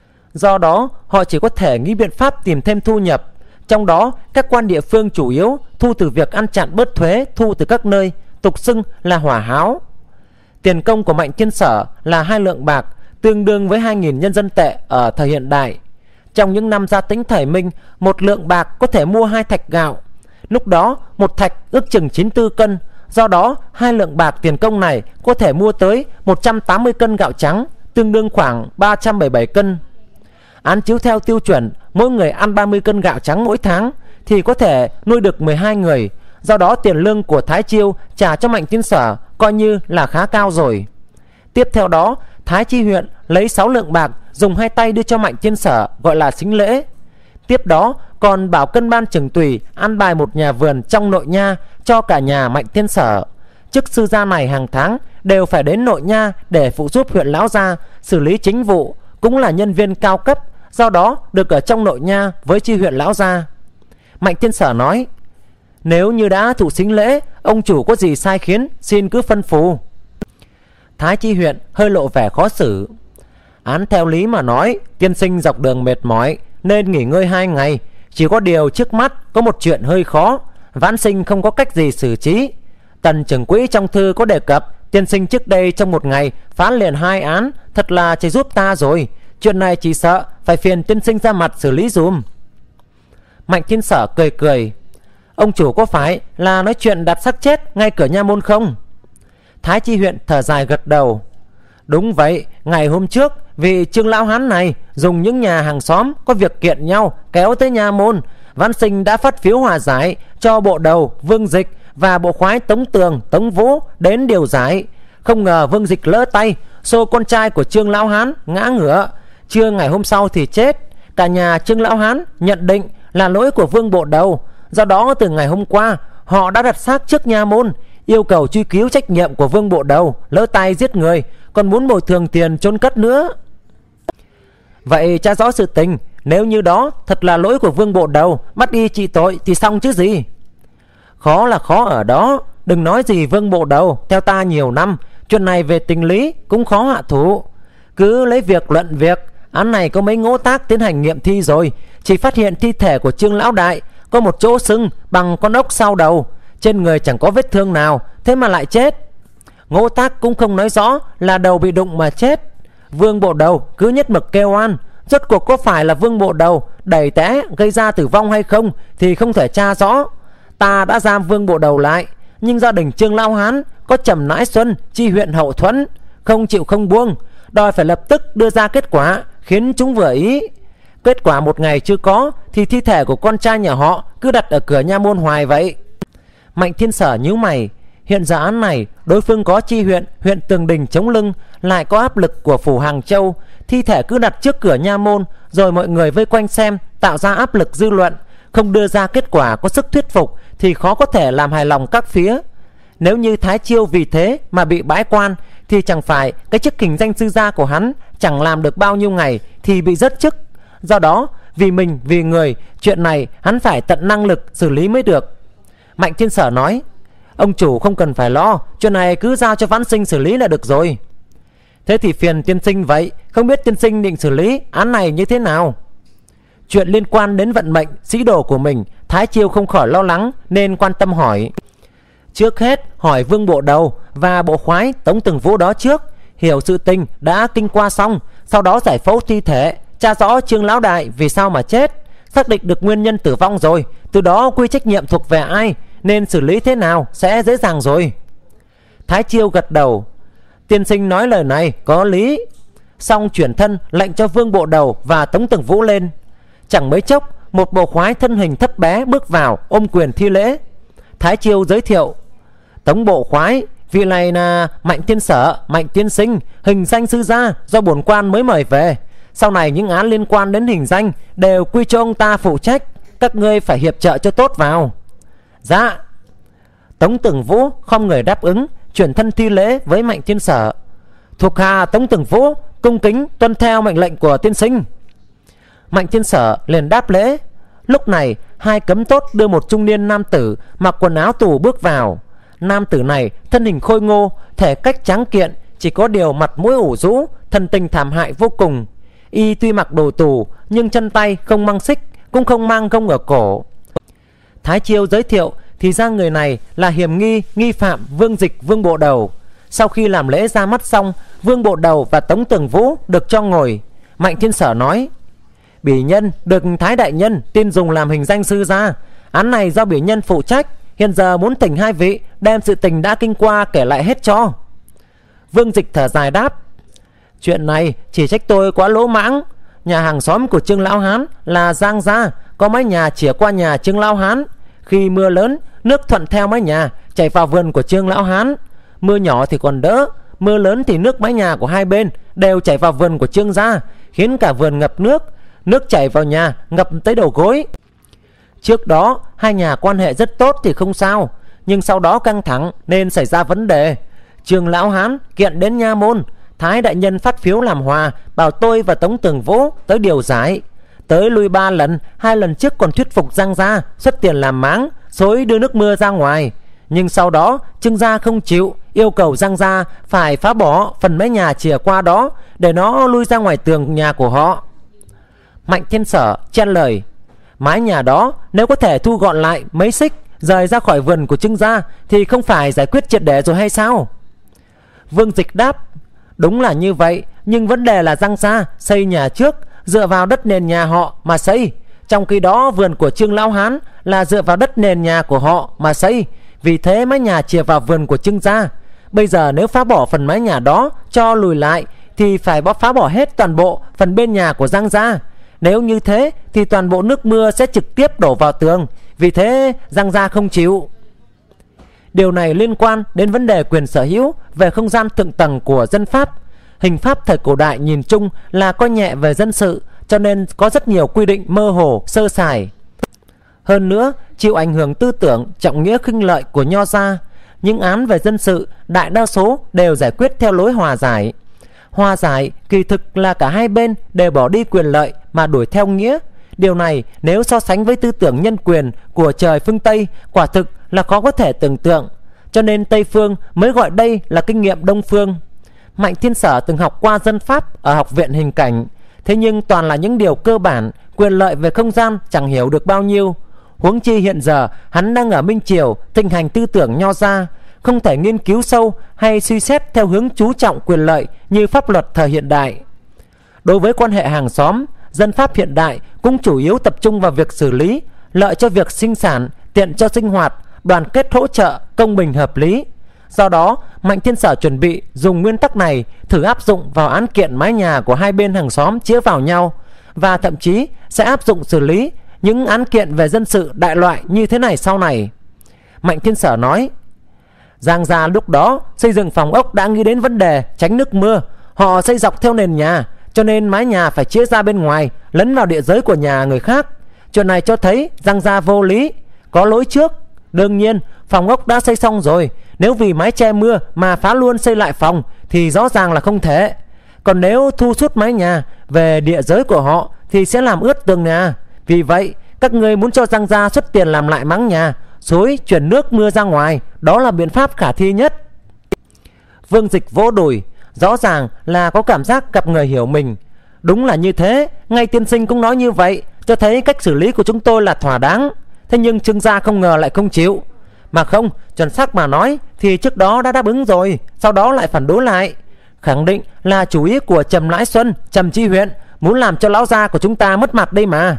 Do đó họ chỉ có thể nghĩ biện pháp tìm thêm thu nhập. Trong đó các quan địa phương chủ yếu thu từ việc ăn chặn bớt thuế thu từ các nơi, tục xưng là hỏa háo. Tiền công của Mạnh Thiên Sở là 2 lượng bạc, tương đương với 2.000 nhân dân tệ ở thời hiện đại. Trong những năm Gia Tính thời Minh, 1 lượng bạc có thể mua 2 thạch gạo. Lúc đó 1 thạch ước chừng 94 cân. Do đó 2 lượng bạc tiền công này có thể mua tới 180 cân gạo trắng, tương đương khoảng 377 cân. Án chiếu theo tiêu chuẩn mỗi người ăn 30 cân gạo trắng mỗi tháng thì có thể nuôi được 12 người. Do đó tiền lương của Thái Chiêu trả cho Mạnh Thiên Sở coi như là khá cao rồi. Tiếp theo đó Thái Chi huyện lấy 6 lượng bạc dùng hai tay đưa cho Mạnh Thiên Sở, gọi là xính lễ. Tiếp đó còn bảo cân ban trưởng tùy ăn bài một nhà vườn trong nội nha cho cả nhà Mạnh Thiên Sở. Chức sư gia này hàng tháng đều phải đến nội nha để phụ giúp huyện lão gia xử lý chính vụ, cũng là nhân viên cao cấp, do đó được ở trong nội nha với chi huyện lão gia. Mạnh Thiên Sở nói: Nếu như đã thụ sính lễ, ông chủ có gì sai khiến, xin cứ phân phù. Thái Chi huyện hơi lộ vẻ khó xử. Án theo lý mà nói, tiên sinh dọc đường mệt mỏi nên nghỉ ngơi 2 ngày. Chỉ có điều trước mắt có một chuyện hơi khó, vãn sinh không có cách gì xử trí. Tần trưởng quỹ trong thư có đề cập tiên sinh trước đây trong một ngày phán liền 2 án, thật là chỉ giúp ta rồi. Chuyện này chỉ sợ phải phiền tiên sinh ra mặt xử lý dùm. Mạnh Thiên Sở cười cười. Ông chủ có phải là nói chuyện đặt xác chết ngay cửa nha môn không? Thái Chi huyện thở dài gật đầu. Đúng vậy, ngày hôm trước vì Trương lão hán này dùng những nhà hàng xóm có việc kiện nhau kéo tới nha môn, vãn sinh đã phát phiếu hòa giải cho bộ đầu Vương Dịch và bộ khoái Tống Tường, Tống Vũ đến điều giải. Không ngờ Vương Dịch lỡ tay, xô con trai của Trương lão hán ngã ngửa, trưa ngày hôm sau thì chết. Cả nhà Trương lão hán nhận định là lỗi của Vương bộ đầu. Do đó từ ngày hôm qua họ đã đặt xác trước nha môn, yêu cầu truy cứu trách nhiệm của Vương bộ đầu lỡ tay giết người, còn muốn bồi thường tiền chôn cất nữa. Vậy tra rõ sự tình, nếu như đó thật là lỗi của Vương bộ đầu, bắt đi trị tội thì xong chứ gì. Khó là khó ở đó, đừng nói gì Vương bộ đầu, theo ta nhiều năm, chuyện này về tình lý cũng khó hạ thủ. Cứ lấy việc luận việc, án này có mấy ngỗ tác tiến hành nghiệm thi rồi, chỉ phát hiện thi thể của Trương lão đại có một chỗ sưng bằng con ốc sau đầu, trên người chẳng có vết thương nào, thế mà lại chết. Ngỗ tác cũng không nói rõ là đầu bị đụng mà chết. Vương bộ đầu cứ nhất mực kêu oan, rốt cuộc có phải là Vương bộ đầu đẩy té gây ra tử vong hay không thì không thể tra rõ. Ta đã giam Vương bộ đầu lại, nhưng gia đình Trương lão hán có Trầm Nãi Xuân, Chi huyện hậu thuẫn, không chịu không buông, đòi phải lập tức đưa ra kết quả khiến chúng vừa ý. Kết quả một ngày chưa có thì thi thể của con trai nhà họ cứ đặt ở cửa nha môn hoài vậy. Mạnh Thiên Sở nhíu mày. Hiện giờ án này đối phương có Chi huyện, huyện Tường Đình chống lưng, lại có áp lực của phủ Hàng Châu, thi thể cứ đặt trước cửa nha môn rồi mọi người vây quanh xem, tạo ra áp lực dư luận. Không đưa ra kết quả có sức thuyết phục thì khó có thể làm hài lòng các phía. Nếu như Thái Chiêu vì thế mà bị bãi quan thì chẳng phải cái chức kình danh sư gia của hắn chẳng làm được bao nhiêu ngày thì bị dứt chức. Do đó vì mình vì người, chuyện này hắn phải tận năng lực xử lý mới được. Mạnh Thiên Sở nói, ông chủ không cần phải lo, chuyện này cứ giao cho vãn sinh xử lý là được rồi. Thế thì phiền tiên sinh vậy, không biết tiên sinh định xử lý án này như thế nào? Chuyện liên quan đến vận mệnh sĩ đồ của mình, Thái Chiêu không khỏi lo lắng nên quan tâm hỏi. Trước hết hỏi Vương bộ đầu và bộ khoái Tống Tường Vũ đó trước, hiểu sự tình đã kinh qua xong, sau đó giải phẫu thi thể, tra rõ Trương lão đại vì sao mà chết, xác định được nguyên nhân tử vong rồi, từ đó quy trách nhiệm thuộc về ai, nên xử lý thế nào sẽ dễ dàng rồi. Thái Chiêu gật đầu. Tiên sinh nói lời này có lý. Xong chuyển thân lệnh cho Vương bộ đầu và Tống Tường Vũ lên. Chẳng mấy chốc một bộ khoái thân hình thấp bé bước vào ôm quyền thi lễ. Thái Chiêu giới thiệu, Tống bộ khoái, vị này là Mạnh Thiên Sở, Mạnh tiên sinh, hình danh sư gia do bổn quan mới mời về. Sau này những án liên quan đến hình danh đều quy cho ông ta phụ trách, các ngươi phải hiệp trợ cho tốt vào. Dạ. Tống Tường Vũ không người đáp ứng, chuyển thân thi lễ với Mạnh Thiên Sở. Thuộc hạ Tống Tường Vũ cung kính tuân theo mệnh lệnh của tiên sinh. Mạnh Thiên Sở liền đáp lễ. Lúc này hai cấm tốt đưa một trung niên nam tử mặc quần áo tù bước vào. Nam tử này thân hình khôi ngô, thể cách tráng kiện, chỉ có điều mặt mũi ủ rũ, thần tình thảm hại vô cùng. Y tuy mặc đồ tù nhưng chân tay không mang xích, cũng không mang gông ở cổ. Thái Chiêu giới thiệu thì ra người này là hiểm nghi phạm Vương Dịch, Vương bộ đầu. Sau khi làm lễ ra mắt xong, Vương bộ đầu và Tống Tường Vũ được cho ngồi. Mạnh Thiên Sở nói, bỉ nhân được Thái đại nhân tin dùng làm hình danh sư gia, án này do bỉ nhân phụ trách, hiện giờ muốn thỉnh hai vị đem sự tình đã kinh qua kể lại hết cho. Vương Dịch thở dài đáp, chuyện này chỉ trách tôi quá lỗ mãng. Nhà hàng xóm của Trương lão hán là Giang gia, có mái nhà chìa qua nhà Trương lão hán. Khi mưa lớn, nước thuận theo mái nhà chảy vào vườn của Trương lão hán. Mưa nhỏ thì còn đỡ, mưa lớn thì nước mái nhà của hai bên đều chảy vào vườn của Trương gia, khiến cả vườn ngập nước, nước chảy vào nhà ngập tới đầu gối. Trước đó hai nhà quan hệ rất tốt thì không sao, nhưng sau đó căng thẳng nên xảy ra vấn đề. Trương lão hán kiện đến nha môn, Thái đại nhân phát phiếu làm hòa, bảo tôi và Tống Tường Vũ tới điều giải. Tới lui 3 lần, 2 lần trước còn thuyết phục Giang gia xuất tiền làm máng, xối đưa nước mưa ra ngoài. Nhưng sau đó Trương gia không chịu, yêu cầu Giang gia phải phá bỏ phần mái nhà chìa qua đó để nó lui ra ngoài tường nhà của họ. Mạnh Thiên Sở chen lời: mái nhà đó nếu có thể thu gọn lại mấy xích, rời ra khỏi vườn của Trương gia thì không phải giải quyết triệt để rồi hay sao? Vương Dịch đáp: đúng là như vậy, nhưng vấn đề là Giang gia xây nhà trước dựa vào đất nền nhà họ mà xây, trong khi đó vườn của Trương lão hán là dựa vào đất nền nhà của họ mà xây. Vì thế mái nhà chìa vào vườn của Trương gia. Bây giờ nếu phá bỏ phần mái nhà đó cho lùi lại thì phải phá bỏ hết toàn bộ phần bên nhà của Giang gia. Nếu như thế thì toàn bộ nước mưa sẽ trực tiếp đổ vào tường. Vì thế Giang gia không chịu. Điều này liên quan đến vấn đề quyền sở hữu về không gian thượng tầng của dân Pháp. Hình pháp thời cổ đại nhìn chung là coi nhẹ về dân sự, cho nên có rất nhiều quy định mơ hồ, sơ sài. Hơn nữa, chịu ảnh hưởng tư tưởng trọng nghĩa khinh lợi của Nho gia, những án về dân sự đại đa số đều giải quyết theo lối hòa giải. Hòa giải kỳ thực là cả hai bên đều bỏ đi quyền lợi mà đuổi theo nghĩa. Điều này nếu so sánh với tư tưởng nhân quyền của trời phương Tây, quả thực là khó có thể tưởng tượng. Cho nên Tây phương mới gọi đây là kinh nghiệm Đông phương. Mạnh Thiên Sở từng học qua dân Pháp ở học viện hình cảnh, thế nhưng toàn là những điều cơ bản, quyền lợi về không gian chẳng hiểu được bao nhiêu. Huống chi hiện giờ hắn đang ở Minh Triều thịnh hành tư tưởng Nho gia, không thể nghiên cứu sâu hay suy xét theo hướng chú trọng quyền lợi như pháp luật thời hiện đại. Đối với quan hệ hàng xóm, dân Pháp hiện đại cũng chủ yếu tập trung vào việc xử lý, lợi cho việc sinh sản, tiện cho sinh hoạt, đoàn kết hỗ trợ, công bình hợp lý. Do đó, Mạnh Thiên Sở chuẩn bị dùng nguyên tắc này thử áp dụng vào án kiện mái nhà của hai bên hàng xóm chĩa vào nhau, và thậm chí sẽ áp dụng xử lý những án kiện về dân sự đại loại như thế này sau này. Mạnh Thiên Sở nói: Giang gia lúc đó xây dựng phòng ốc đã nghĩ đến vấn đề tránh nước mưa. Họ xây dọc theo nền nhà, cho nên mái nhà phải chĩa ra bên ngoài, lấn vào địa giới của nhà người khác. Chuyện này cho thấy Giang gia vô lý, có lỗi trước. Đương nhiên phòng ốc đã xây xong rồi, nếu vì mái che mưa mà phá luôn xây lại phòng thì rõ ràng là không thể. Còn nếu thu suốt mái nhà về địa giới của họ thì sẽ làm ướt tường nhà. Vì vậy các ngươi muốn cho Giang gia xuất tiền làm lại máng nhà, xối chuyển nước mưa ra ngoài, đó là biện pháp khả thi nhất. Vương Dịch vỗ đùi, rõ ràng là có cảm giác gặp người hiểu mình. Đúng là như thế, ngay tiên sinh cũng nói như vậy, cho thấy cách xử lý của chúng tôi là thỏa đáng. Thế nhưng Trương gia không ngờ lại không chịu. Mà không, chuẩn xác mà nói thì trước đó đã đáp ứng rồi, sau đó lại phản đối lại. Khẳng định là chủ ý của Trầm Lãi Xuân, Trầm Chi Huyện muốn làm cho lão gia của chúng ta mất mặt đây mà.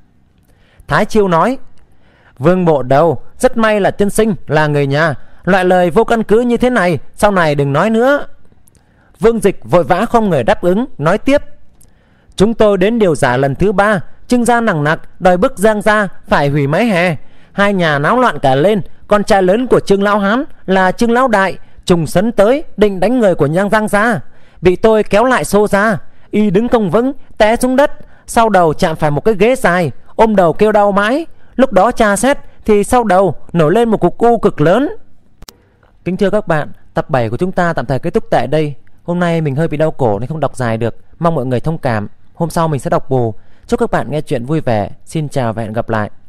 Thái Chiêu nói: Vương bộ đầu, rất may là tiên sinh là người nhà, loại lời vô căn cứ như thế này sau này đừng nói nữa. Vương Dịch vội vã không người đáp ứng, nói tiếp: Chúng tôi đến điều giải lần thứ 3, Trương gia nặng nặc đòi bức Giang gia phải hủy mái hè. Hai nhà náo loạn cả lên. Con trai lớn của Trương lão hán là Trương lão đại trùng sấn tới định đánh người của Giang gia, bị tôi kéo lại xô ra. Y đứng không vững, té xuống đất, sau đầu chạm phải một cái ghế dài, ôm đầu kêu đau mãi. Lúc đó tra xét thì sau đầu nổi lên một cục u cực lớn. Kính thưa các bạn, tập 7 của chúng ta tạm thời kết thúc tại đây. Hôm nay mình hơi bị đau cổ nên không đọc dài được, mong mọi người thông cảm. Hôm sau mình sẽ đọc bù. Chúc các bạn nghe chuyện vui vẻ. Xin chào và hẹn gặp lại.